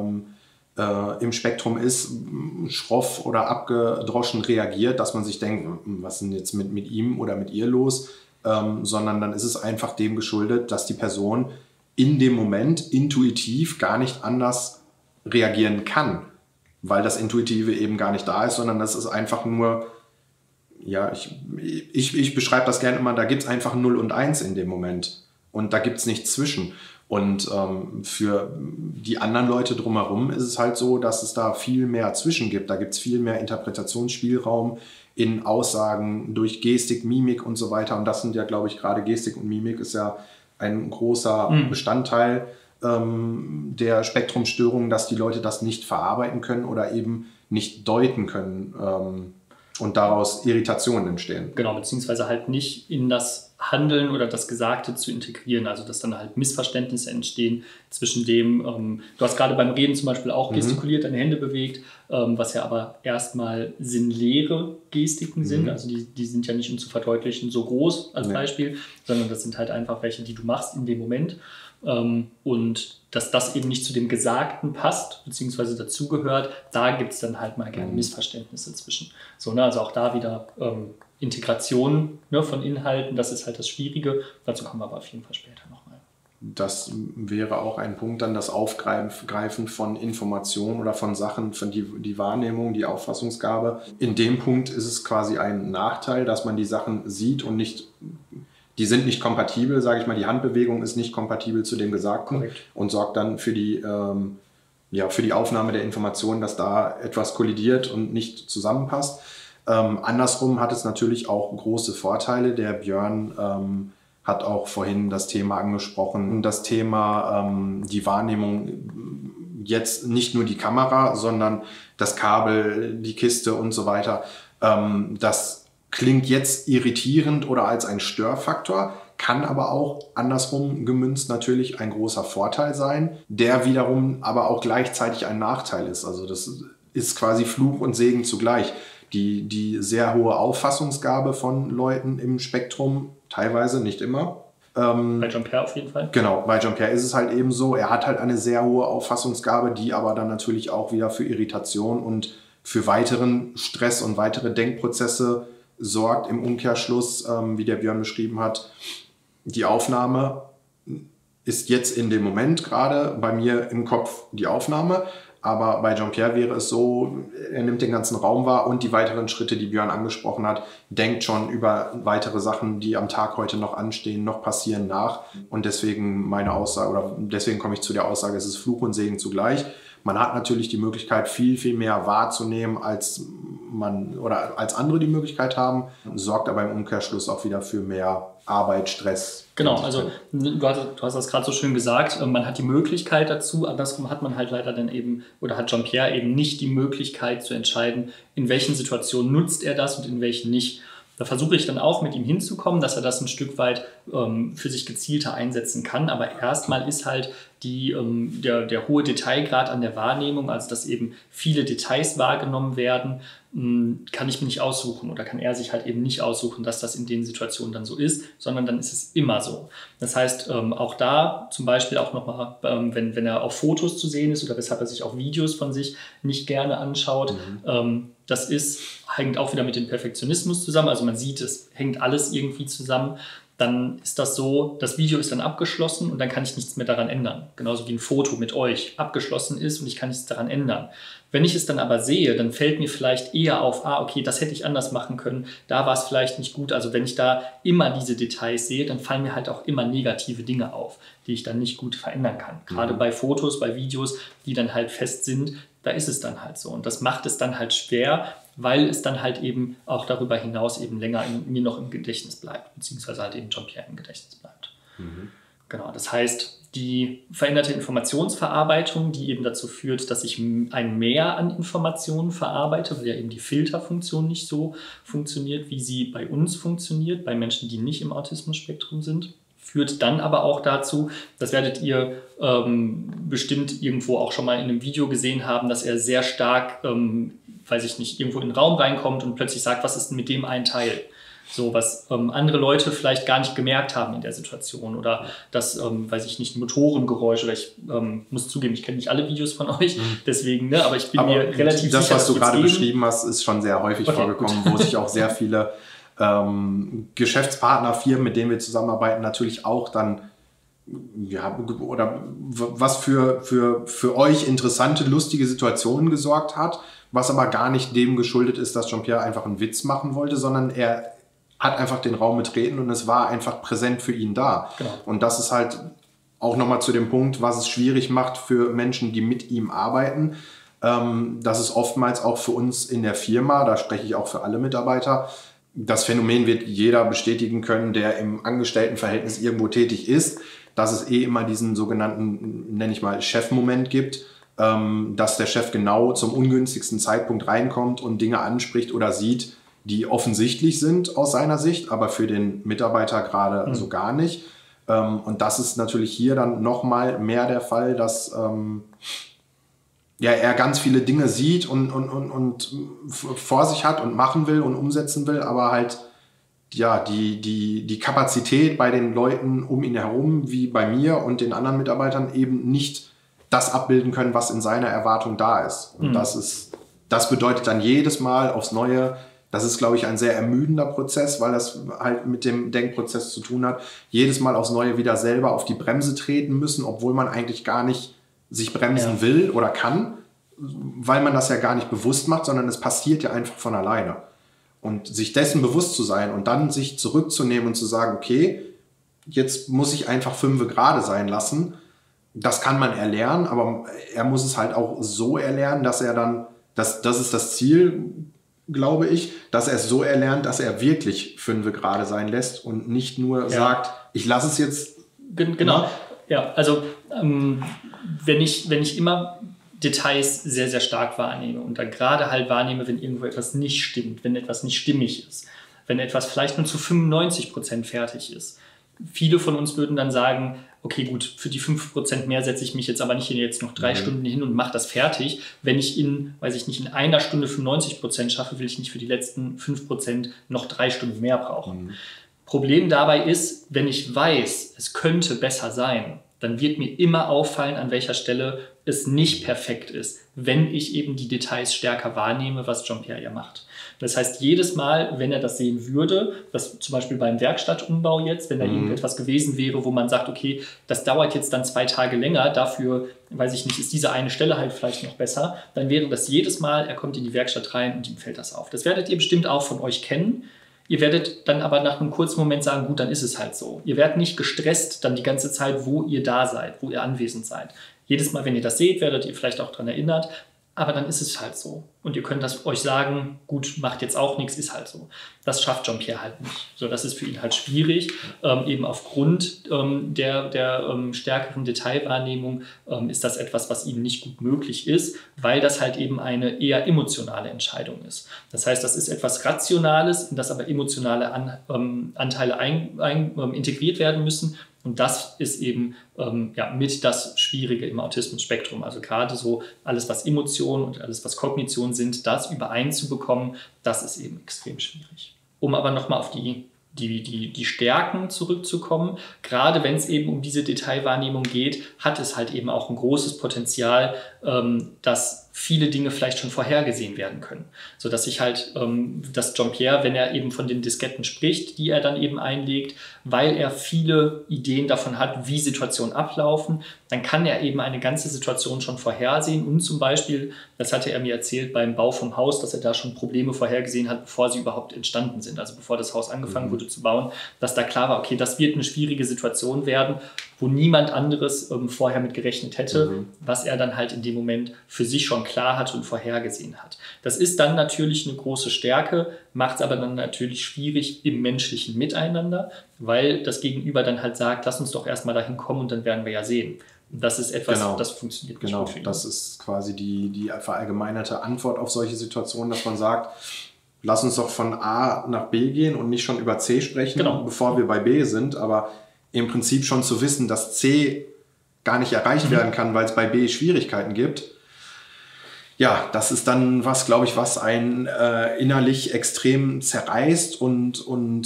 im Spektrum ist, schroff oder abgedroschen reagiert, dass man sich denkt, was ist denn jetzt mit ihm oder mit ihr los? Sondern dann ist es einfach dem geschuldet, dass die Person in dem Moment intuitiv gar nicht anders reagieren kann, weil das Intuitive eben gar nicht da ist, sondern das ist einfach nur ja, ich beschreibe das gerne immer, da gibt es einfach 0 und 1 in dem Moment. Und da gibt es nichts zwischen. Und für die anderen Leute drumherum ist es halt so, dass es da viel mehr zwischen gibt. Da gibt es viel mehr Interpretationsspielraum in Aussagen durch Gestik, Mimik und so weiter. Und das sind ja, glaube ich, gerade Gestik und Mimik ist ja ein großer Bestandteil der Spektrumstörungen, dass die Leute das nicht verarbeiten können oder eben nicht deuten können und daraus Irritationen entstehen. Genau, beziehungsweise halt nicht in das Handeln oder das Gesagte zu integrieren, also dass dann halt Missverständnisse entstehen zwischen dem, du hast gerade beim Reden zum Beispiel auch gestikuliert, deine Hände bewegt, was ja aber erstmal sinnleere Gestiken sind, also die sind ja nicht, um zu verdeutlichen, so groß als Beispiel, sondern das sind halt einfach welche, die du machst in dem Moment. Und dass das eben nicht zu dem Gesagten passt, beziehungsweise dazugehört, da gibt es dann halt mal gerne Missverständnisse zwischen. So, ne, also auch da wieder Integration, ne, von Inhalten, das ist halt das Schwierige. Dazu kommen wir aber auf jeden Fall später nochmal. Das wäre auch ein Punkt, dann das Aufgreifen von Informationen oder von Sachen, von die Wahrnehmung, die Auffassungsgabe. In dem Punkt ist es quasi ein Nachteil, dass man die Sachen sieht und nicht... Die sind nicht kompatibel, sage ich mal, die Handbewegung ist nicht kompatibel zu dem Gesagten. Korrekt. Und sorgt dann für die Aufnahme der Informationen, dass da etwas kollidiert und nicht zusammenpasst. Andersrum hat es natürlich auch große Vorteile. Der Björn hat auch vorhin das Thema angesprochen, das Thema die Wahrnehmung, jetzt nicht nur die Kamera, sondern das Kabel, die Kiste und so weiter, das klingt jetzt irritierend oder als ein Störfaktor, kann aber auch andersrum gemünzt natürlich ein großer Vorteil sein, der wiederum aber auch gleichzeitig ein Nachteil ist. Also das ist quasi Fluch und Segen zugleich. Die sehr hohe Auffassungsgabe von Leuten im Spektrum, teilweise, nicht immer. Bei Jean-Pierre auf jeden Fall. Genau, bei Jean-Pierre ist es halt eben so, er hat halt eine sehr hohe Auffassungsgabe, die aber dann natürlich auch wieder für Irritation und für weiteren Stress und weitere Denkprozesse sorgt im Umkehrschluss, wie der Björn beschrieben hat. Die Aufnahme ist jetzt in dem Moment gerade bei mir im Kopf die Aufnahme, aber bei Jean-Pierre wäre es so, er nimmt den ganzen Raum wahr und die weiteren Schritte, die Björn angesprochen hat, denkt schon über weitere Sachen, die am Tag heute noch anstehen, noch passieren nach. Und deswegen meine Aussage, oder deswegen komme ich zu der Aussage, es ist Fluch und Segen zugleich. Man hat natürlich die Möglichkeit, viel, viel mehr wahrzunehmen, als andere die Möglichkeit haben, sorgt aber im Umkehrschluss auch wieder für mehr Arbeit, Stress. Genau, also du hast das gerade so schön gesagt, man hat die Möglichkeit dazu, andersrum hat man halt leider dann eben, oder hat Jean-Pierre eben nicht die Möglichkeit zu entscheiden, in welchen Situationen nutzt er das und in welchen nicht. Da versuche ich dann auch mit ihm hinzukommen, dass er das ein Stück weit für sich gezielter einsetzen kann. Aber erstmal ist halt der hohe Detailgrad an der Wahrnehmung, also dass eben viele Details wahrgenommen werden, kann ich mir nicht aussuchen oder kann er sich halt eben nicht aussuchen, dass das in den Situationen dann so ist, sondern dann ist es immer so. Das heißt, auch da zum Beispiel auch nochmal, wenn er auf Fotos zu sehen ist oder weshalb er sich auch Videos von sich nicht gerne anschaut, das hängt auch wieder mit dem Perfektionismus zusammen. Also man sieht, es hängt alles irgendwie zusammen. Dann ist das so, das Video ist dann abgeschlossen und dann kann ich nichts mehr daran ändern. Genauso wie ein Foto mit euch abgeschlossen ist und ich kann nichts daran ändern. Wenn ich es dann aber sehe, dann fällt mir vielleicht eher auf, okay, das hätte ich anders machen können, da war es vielleicht nicht gut. Also wenn ich da immer diese Details sehe, dann fallen mir halt auch immer negative Dinge auf, die ich dann nicht gut verändern kann. Gerade bei Fotos, bei Videos, die dann halt fest sind, da ist es dann halt so. Und das macht es dann halt schwer, weil es dann halt eben auch darüber hinaus eben länger mir noch im Gedächtnis bleibt, beziehungsweise halt eben Jean-Pierre im Gedächtnis bleibt. Genau, das heißt, die veränderte Informationsverarbeitung, die eben dazu führt, dass ich ein Mehr an Informationen verarbeite, weil ja eben die Filterfunktion nicht so funktioniert, wie sie bei uns funktioniert, bei Menschen, die nicht im Autismus-Spektrum sind, führt dann aber auch dazu, das werdet ihr bestimmt irgendwo auch schon mal in einem Video gesehen haben, dass er sehr stark, weiß ich nicht, irgendwo in den Raum reinkommt und plötzlich sagt, was ist denn mit dem ein Teil? So, was andere Leute vielleicht gar nicht gemerkt haben in der Situation oder das, weiß ich nicht, ein Motorengeräusch oder ich muss zugeben, ich kenne nicht alle Videos von euch, deswegen, ne, aber ich bin mir relativ sicher, das, was du gerade beschrieben hast, ist schon sehr häufig vorgekommen, wo sich auch sehr viele Geschäftspartner, Firmen, mit denen wir zusammenarbeiten, natürlich auch dann oder was für euch interessante, lustige Situationen gesorgt hat, was aber gar nicht dem geschuldet ist, dass Jean-Pierre einfach einen Witz machen wollte, sondern er hat einfach den Raum betreten und es war einfach präsent für ihn da. Genau. Und das ist halt auch nochmal zu dem Punkt, was es schwierig macht für Menschen, die mit ihm arbeiten. Das ist oftmals auch für uns in der Firma, da spreche ich auch für alle Mitarbeiter, das Phänomen wird jeder bestätigen können, der im Angestelltenverhältnis irgendwo tätig ist, dass es immer diesen sogenannten, nenne ich mal, Chefmoment gibt, dass der Chef genau zum ungünstigsten Zeitpunkt reinkommt und Dinge anspricht oder sieht, die offensichtlich sind aus seiner Sicht, aber für den Mitarbeiter gerade so gar nicht. Und das ist natürlich hier dann nochmal mehr der Fall, dass er ganz viele Dinge sieht und vor sich hat und machen will und umsetzen will, aber halt ja, die Kapazität bei den Leuten um ihn herum, wie bei mir und den anderen Mitarbeitern, eben nicht das abbilden können, was in seiner Erwartung da ist. Und das bedeutet dann jedes Mal aufs Neue, das ist, glaube ich, ein sehr ermüdender Prozess, weil das halt mit dem Denkprozess zu tun hat, jedes Mal aufs Neue wieder selber auf die Bremse treten müssen, obwohl man eigentlich gar nicht sich bremsen will oder kann, weil man das ja gar nicht bewusst macht, sondern es passiert ja einfach von alleine. Und sich dessen bewusst zu sein und dann sich zurückzunehmen und zu sagen, okay, jetzt muss ich einfach 5 gerade sein lassen, das kann man erlernen, aber er muss es halt auch so erlernen, dass er dann, das ist das Ziel, glaube ich, dass er es so erlernt, dass er wirklich 5 gerade sein lässt und nicht nur sagt, ich lasse es jetzt. Genau, ja, also wenn ich immer Details sehr, sehr stark wahrnehme und dann gerade halt wahrnehme, wenn irgendwo etwas nicht stimmt, wenn etwas nicht stimmig ist, wenn etwas vielleicht nur zu 95% fertig ist. Viele von uns würden dann sagen, okay, gut, für die 5% mehr setze ich mich jetzt aber nicht jetzt noch 3 Stunden hin und mache das fertig. Wenn ich in einer Stunde 95% schaffe, will ich nicht für die letzten 5% noch 3 Stunden mehr brauchen. Problem dabei ist, wenn ich weiß, es könnte besser sein, dann wird mir immer auffallen, an welcher Stelle es nicht perfekt ist, wenn ich eben die Details stärker wahrnehme, was Jean-Pierre ja macht. Das heißt, jedes Mal, wenn er das sehen würde, dass zum Beispiel beim Werkstattumbau jetzt, wenn da irgendetwas gewesen wäre, wo man sagt, okay, das dauert jetzt dann 2 Tage länger, dafür, weiß ich nicht, ist diese eine Stelle halt vielleicht noch besser, dann wäre das jedes Mal, er kommt in die Werkstatt rein und ihm fällt das auf. Das werdet ihr bestimmt auch von euch kennen. Ihr werdet dann aber nach einem kurzen Moment sagen, gut, dann ist es halt so. Ihr werdet nicht gestresst dann die ganze Zeit, wo ihr da seid, wo ihr anwesend seid. Jedes Mal, wenn ihr das seht, werdet ihr vielleicht auch daran erinnert, aber dann ist es halt so. Und ihr könnt das euch sagen, gut, macht jetzt auch nichts, ist halt so. Das schafft Jean-Pierre halt nicht. So, das ist für ihn halt schwierig, eben aufgrund der stärkeren Detailwahrnehmung ist das etwas, was ihm nicht gut möglich ist, weil das halt eben eine eher emotionale Entscheidung ist. Das heißt, das ist etwas Rationales, in das aber emotionale Anteile integriert werden müssen. Und das ist eben mit das Schwierige im Autismus-Spektrum. Also gerade so alles, was Emotionen und alles, was Kognition sind, das übereinzubekommen, das ist eben extrem schwierig. Um aber nochmal auf die Stärken zurückzukommen, gerade wenn es eben um diese Detailwahrnehmung geht, hat es halt eben auch ein großes Potenzial, dass viele Dinge vielleicht schon vorhergesehen werden können. Sodass dass Jean-Pierre, wenn er eben von den Disketten spricht, die er dann eben einlegt, weil er viele Ideen davon hat, wie Situationen ablaufen, dann kann er eben eine ganze Situation schon vorhersehen und zum Beispiel, das hatte er mir erzählt beim Bau vom Haus, dass er da schon Probleme vorhergesehen hat, bevor sie überhaupt entstanden sind, also bevor das Haus angefangen wurde zu bauen, dass da klar war, okay, das wird eine schwierige Situation werden, wo niemand anderes vorher mit gerechnet hätte, was er dann halt in dem Moment für sich schon klar hat und vorhergesehen hat. Das ist dann natürlich eine große Stärke, macht es aber dann natürlich schwierig im menschlichen Miteinander, weil das Gegenüber dann halt sagt, lass uns doch erstmal dahin kommen und dann werden wir ja sehen. Und das ist etwas, das funktioniert nicht gut für ihn. Das ist quasi die verallgemeinerte Antwort auf solche Situationen, dass man sagt, lass uns doch von A nach B gehen und nicht schon über C sprechen, bevor wir bei B sind, aber im Prinzip schon zu wissen, dass C gar nicht erreicht werden kann, weil es bei B Schwierigkeiten gibt. Ja, das ist dann was, glaube ich, was einen innerlich extrem zerreißt und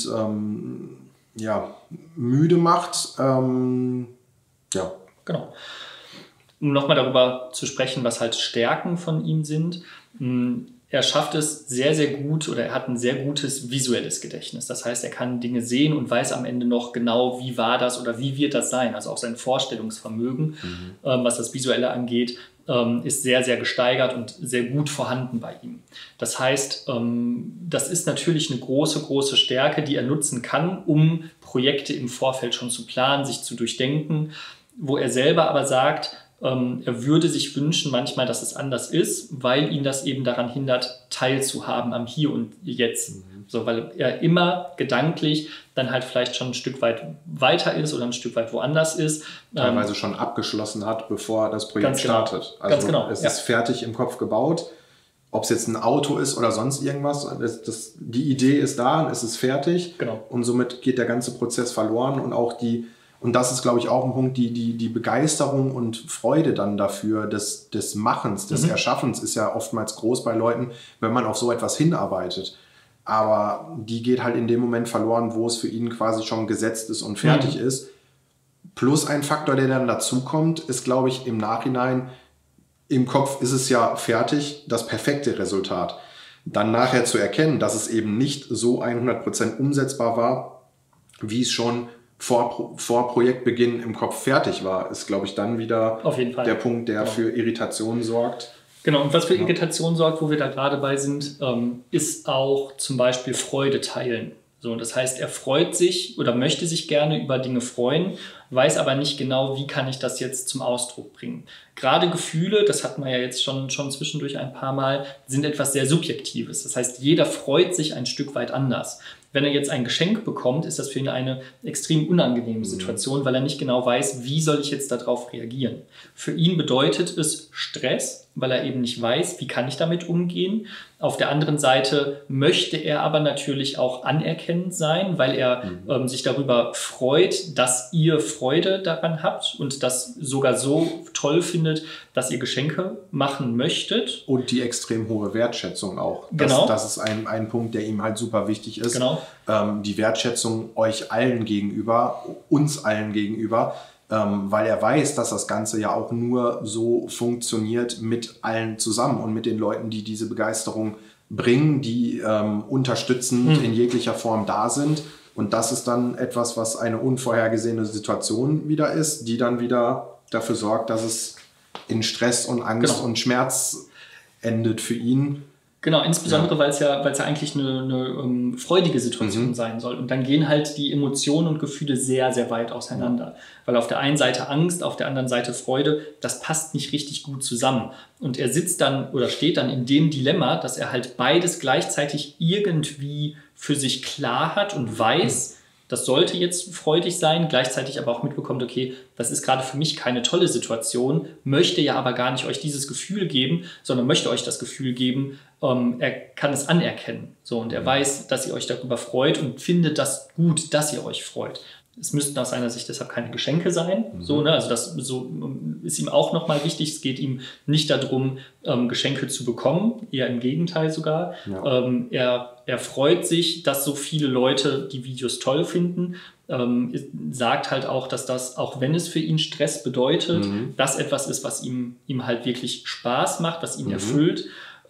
müde macht. Genau. Um nochmal darüber zu sprechen, was halt Stärken von ihm sind. Er schafft es sehr, sehr gut oder er hat ein sehr gutes visuelles Gedächtnis. Das heißt, er kann Dinge sehen und weiß am Ende noch genau, wie war das oder wie wird das sein. Also auch sein Vorstellungsvermögen, was das Visuelle angeht, ist sehr, sehr gesteigert und sehr gut vorhanden bei ihm. Das heißt, das ist natürlich eine große, große Stärke, die er nutzen kann, um Projekte im Vorfeld schon zu planen, sich zu durchdenken, wo er selber aber sagt, er würde sich wünschen manchmal, dass es anders ist, weil ihn das eben daran hindert, teilzuhaben am Hier und Jetzt. So, weil er immer gedanklich dann halt vielleicht schon ein Stück weit weiter ist oder ein Stück weit woanders ist. Teilweise schon abgeschlossen hat, bevor das Projekt startet. Also ganz genau. Es ist fertig im Kopf gebaut. Ob es jetzt ein Auto ist oder sonst irgendwas, die Idee ist da und es ist fertig. Genau. Und somit geht der ganze Prozess verloren und auch und das ist, glaube ich, auch ein Punkt, die Begeisterung und Freude dann dafür des Machens, des Erschaffens ist ja oftmals groß bei Leuten, wenn man auf so etwas hinarbeitet. Aber die geht halt in dem Moment verloren, wo es für ihn quasi schon gesetzt ist und fertig ist. Plus ein Faktor, der dann dazukommt, ist, glaube ich, im Nachhinein, im Kopf ist es ja fertig, das perfekte Resultat. Dann nachher zu erkennen, dass es eben nicht so 100% umsetzbar war, wie es schon vor Projektbeginn im Kopf fertig war, ist, glaube ich, dann wieder auf jeden Fall der Punkt, der für Irritation sorgt. Genau, und was für Irritation sorgt, wo wir da gerade bei sind, ist auch zum Beispiel Freude teilen. So, das heißt, er freut sich oder möchte sich gerne über Dinge freuen, weiß aber nicht genau, wie kann ich das jetzt zum Ausdruck bringen. Gerade Gefühle, das hatten wir ja jetzt schon zwischendurch ein paar Mal, sind etwas sehr Subjektives. Das heißt, jeder freut sich ein Stück weit anders. Wenn er jetzt ein Geschenk bekommt, ist das für ihn eine extrem unangenehme Situation, weil er nicht genau weiß, wie soll ich jetzt darauf reagieren. Für ihn bedeutet es Stress, weil er eben nicht weiß, wie kann ich damit umgehen. Auf der anderen Seite möchte er aber natürlich auch anerkennend sein, weil er sich darüber freut, dass ihr Freude daran habt und das sogar so toll findet, dass ihr Geschenke machen möchtet. Und die extrem hohe Wertschätzung auch. Genau. Das ist ein Punkt, der ihm halt super wichtig ist. Genau. Die Wertschätzung euch allen gegenüber, uns allen gegenüber, weil er weiß, dass das Ganze ja auch nur so funktioniert mit allen zusammen und mit den Leuten, die diese Begeisterung bringen, die unterstützend in jeglicher Form da sind. Und das ist dann etwas, was eine unvorhergesehene Situation wieder ist, die dann wieder dafür sorgt, dass es in Stress und Angst und Schmerz endet für ihn. Genau, insbesondere weil es ja eigentlich eine freudige Situation sein soll. Und dann gehen halt die Emotionen und Gefühle sehr, sehr weit auseinander. Weil auf der einen Seite Angst, auf der anderen Seite Freude, das passt nicht richtig gut zusammen. Und er sitzt dann oder steht dann in dem Dilemma, dass er halt beides gleichzeitig irgendwie für sich klar hat und weiß, das sollte jetzt freudig sein, gleichzeitig aber auch mitbekommt, okay, das ist gerade für mich keine tolle Situation, möchte ja aber gar nicht euch dieses Gefühl geben, sondern möchte euch das Gefühl geben, er kann es anerkennen. So, und er weiß, dass ihr euch darüber freut und findet das gut, dass ihr euch freut. Es müssten aus seiner Sicht deshalb keine Geschenke sein. So, ne? Also das ist ihm auch nochmal wichtig. Es geht ihm nicht darum, Geschenke zu bekommen, eher im Gegenteil sogar. Ja. Er freut sich, dass so viele Leute die Videos toll finden. Sagt halt auch, dass das, auch wenn es für ihn Stress bedeutet, das etwas ist, was ihm halt wirklich Spaß macht, was ihn erfüllt.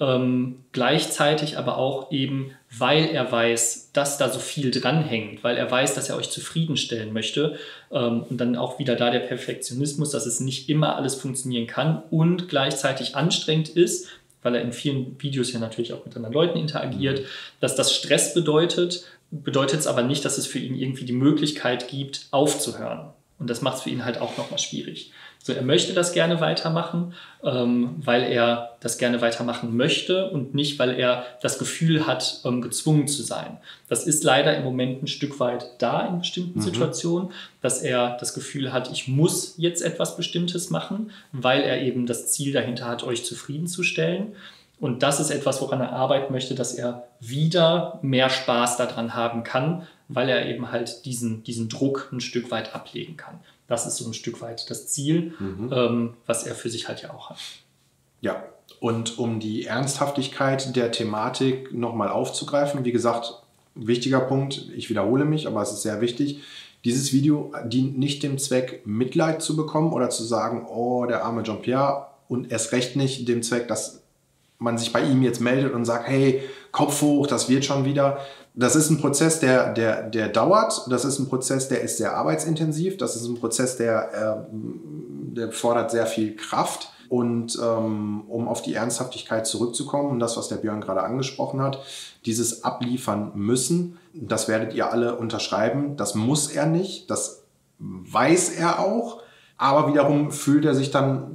Gleichzeitig aber auch eben, weil er weiß, dass da so viel dranhängt, weil er weiß, dass er euch zufriedenstellen möchte und dann auch wieder da der Perfektionismus, dass es nicht immer alles funktionieren kann und gleichzeitig anstrengend ist, weil er in vielen Videos ja natürlich auch mit anderen Leuten interagiert, dass das Stress bedeutet es aber nicht, dass es für ihn irgendwie die Möglichkeit gibt, aufzuhören. Und das macht es für ihn halt auch nochmal schwierig. So, er möchte das gerne weitermachen, weil er das gerne weitermachen möchte und nicht, weil er das Gefühl hat, gezwungen zu sein. Das ist leider im Moment ein Stück weit da in bestimmten Situationen, dass er das Gefühl hat, ich muss jetzt etwas Bestimmtes machen, weil er eben das Ziel dahinter hat, euch zufriedenzustellen. Und das ist etwas, woran er arbeiten möchte, dass er wieder mehr Spaß daran haben kann, weil er eben halt diesen Druck ein Stück weit ablegen kann. Das ist so ein Stück weit das Ziel, was er für sich halt ja auch hat. Ja, und um die Ernsthaftigkeit der Thematik nochmal aufzugreifen, wie gesagt, wichtiger Punkt, ich wiederhole mich, aber es ist sehr wichtig, dieses Video dient nicht dem Zweck, Mitleid zu bekommen oder zu sagen, oh, der arme Jean-Pierre, und erst recht nicht dem Zweck, dass man sich bei ihm jetzt meldet und sagt, hey, Kopf hoch, das wird schon wieder. Das ist ein Prozess, der dauert. Das ist ein Prozess, der ist sehr arbeitsintensiv. Das ist ein Prozess, der fordert sehr viel Kraft. Und um auf die Ernsthaftigkeit zurückzukommen und das, was der Björn gerade angesprochen hat, dieses abliefern müssen, das werdet ihr alle unterschreiben. Das muss er nicht, das weiß er auch, aber wiederum fühlt er sich dann,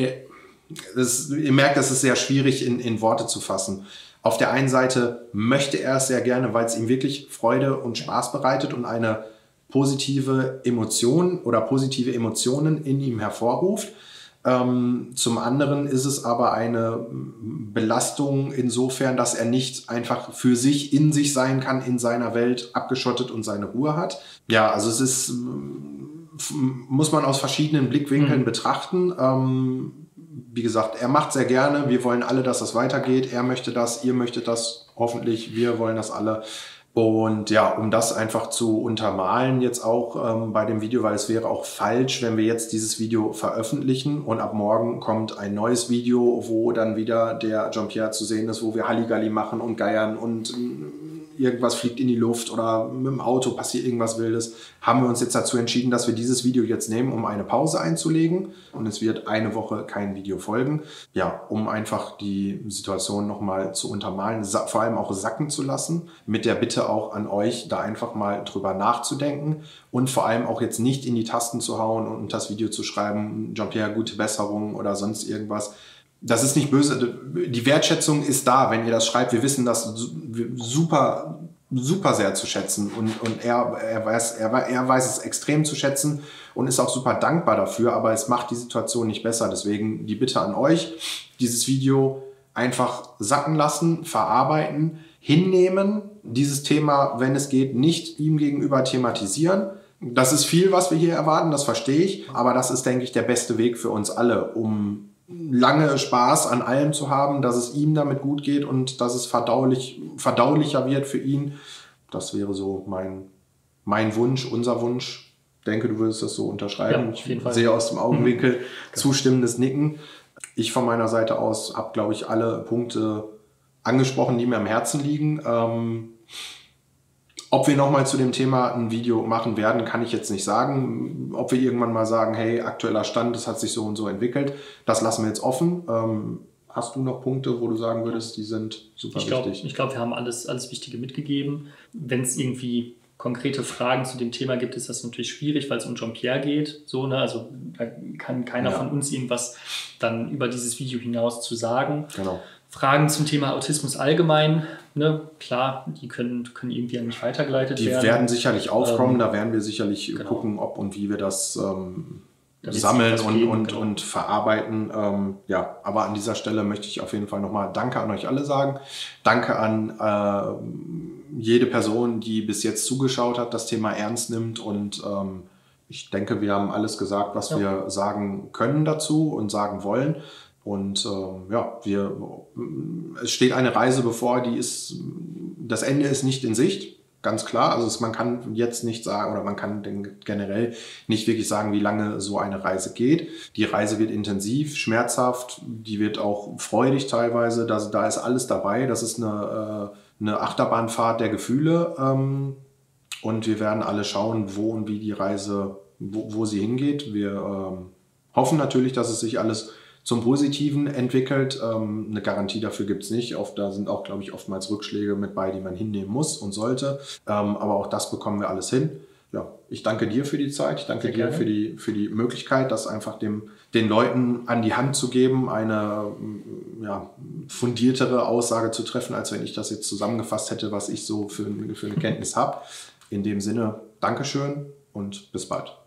ihr merkt, das ist sehr schwierig in Worte zu fassen. Auf der einen Seite möchte er es sehr gerne, weil es ihm wirklich Freude und Spaß bereitet und eine positive Emotion oder positive Emotionen in ihm hervorruft. Zum anderen ist es aber eine Belastung insofern, dass er nicht einfach für sich in sich sein kann, in seiner Welt abgeschottet und seine Ruhe hat. Ja, also es ist, muss man aus verschiedenen Blickwinkeln betrachten. Wie gesagt, er macht sehr gerne. Wir wollen alle, dass das weitergeht. Er möchte das, ihr möchtet das. Hoffentlich, wir wollen das alle. Und ja, um das einfach zu untermalen jetzt auch bei dem Video, weil es wäre auch falsch, wenn wir jetzt dieses Video veröffentlichen und ab morgen kommt ein neues Video, wo dann wieder der Jean-Pierre zu sehen ist, wo wir Halligalli machen und geiern und irgendwas fliegt in die Luft oder mit dem Auto passiert irgendwas Wildes, haben wir uns jetzt dazu entschieden, dass wir dieses Video jetzt nehmen, um eine Pause einzulegen. Und es wird eine Woche kein Video folgen. Ja, um einfach die Situation nochmal zu untermalen, vor allem auch sacken zu lassen, mit der Bitte auch an euch, da einfach mal drüber nachzudenken und vor allem auch jetzt nicht in die Tasten zu hauen und das Video zu schreiben, Jean-Pierre, gute Besserung oder sonst irgendwas. Das ist nicht böse. Die Wertschätzung ist da, wenn ihr das schreibt. Wir wissen das super, super sehr zu schätzen. Und er weiß es extrem zu schätzen und ist auch super dankbar dafür. Aber es macht die Situation nicht besser. Deswegen die Bitte an euch, dieses Video einfach sacken lassen, verarbeiten, hinnehmen. Dieses Thema, wenn es geht, nicht ihm gegenüber thematisieren. Das ist viel, was wir hier erwarten, das verstehe ich. Aber das ist, denke ich, der beste Weg für uns alle, um lange Spaß an allem zu haben, dass es ihm damit gut geht und dass es verdaulicher wird für ihn. Das wäre so mein Wunsch, unser Wunsch. Ich denke, du würdest das so unterschreiben. Ja, auf jeden Fall. Ich sehe aus dem Augenwinkel zustimmendes Nicken. Ich von meiner Seite aus habe, glaube ich, alle Punkte angesprochen, die mir am Herzen liegen. Ob wir nochmal zu dem Thema ein Video machen werden, kann ich jetzt nicht sagen. Ob wir irgendwann mal sagen, hey, aktueller Stand, das hat sich so und so entwickelt, das lassen wir jetzt offen. Hast du noch Punkte, wo du sagen würdest, die sind super wichtig? Ich glaube, wir haben alles Wichtige mitgegeben. Wenn es irgendwie konkrete Fragen zu dem Thema gibt, ist das natürlich schwierig, weil es um Jean-Pierre geht. So, ne? Also da kann keiner von uns irgendwas dann über dieses Video hinaus zu sagen. Genau. Fragen zum Thema Autismus allgemein, ne? Klar, die können irgendwie an mich weitergeleitet werden. Die werden sicherlich aufkommen, da werden wir sicherlich gucken, ob und wie wir das sammeln und verarbeiten. Ja, aber an dieser Stelle möchte ich auf jeden Fall nochmal Danke an euch alle sagen. Danke an jede Person, die bis jetzt zugeschaut hat, das Thema ernst nimmt und ich denke, wir haben alles gesagt, was wir sagen können dazu und sagen wollen. Und es steht eine Reise bevor, das Ende ist nicht in Sicht, ganz klar. Also man kann jetzt nicht sagen oder man kann generell nicht wirklich sagen, wie lange so eine Reise geht. Die Reise wird intensiv, schmerzhaft, die wird auch freudig teilweise. Da ist alles dabei. Das ist eine Achterbahnfahrt der Gefühle. Und wir werden alle schauen, wo und wie die Reise, wo sie hingeht. Wir hoffen natürlich, dass es sich alles zum Positiven entwickelt. Eine Garantie dafür gibt es nicht. Da sind auch, glaube ich, oftmals Rückschläge mit bei, die man hinnehmen muss und sollte. Aber auch das bekommen wir alles hin. Ja, ich danke dir für die Zeit. Ich danke dir für die Möglichkeit, das einfach den Leuten an die Hand zu geben, eine fundiertere Aussage zu treffen, als wenn ich das jetzt zusammengefasst hätte, was ich so für eine Kenntnis habe. In dem Sinne, Dankeschön und bis bald.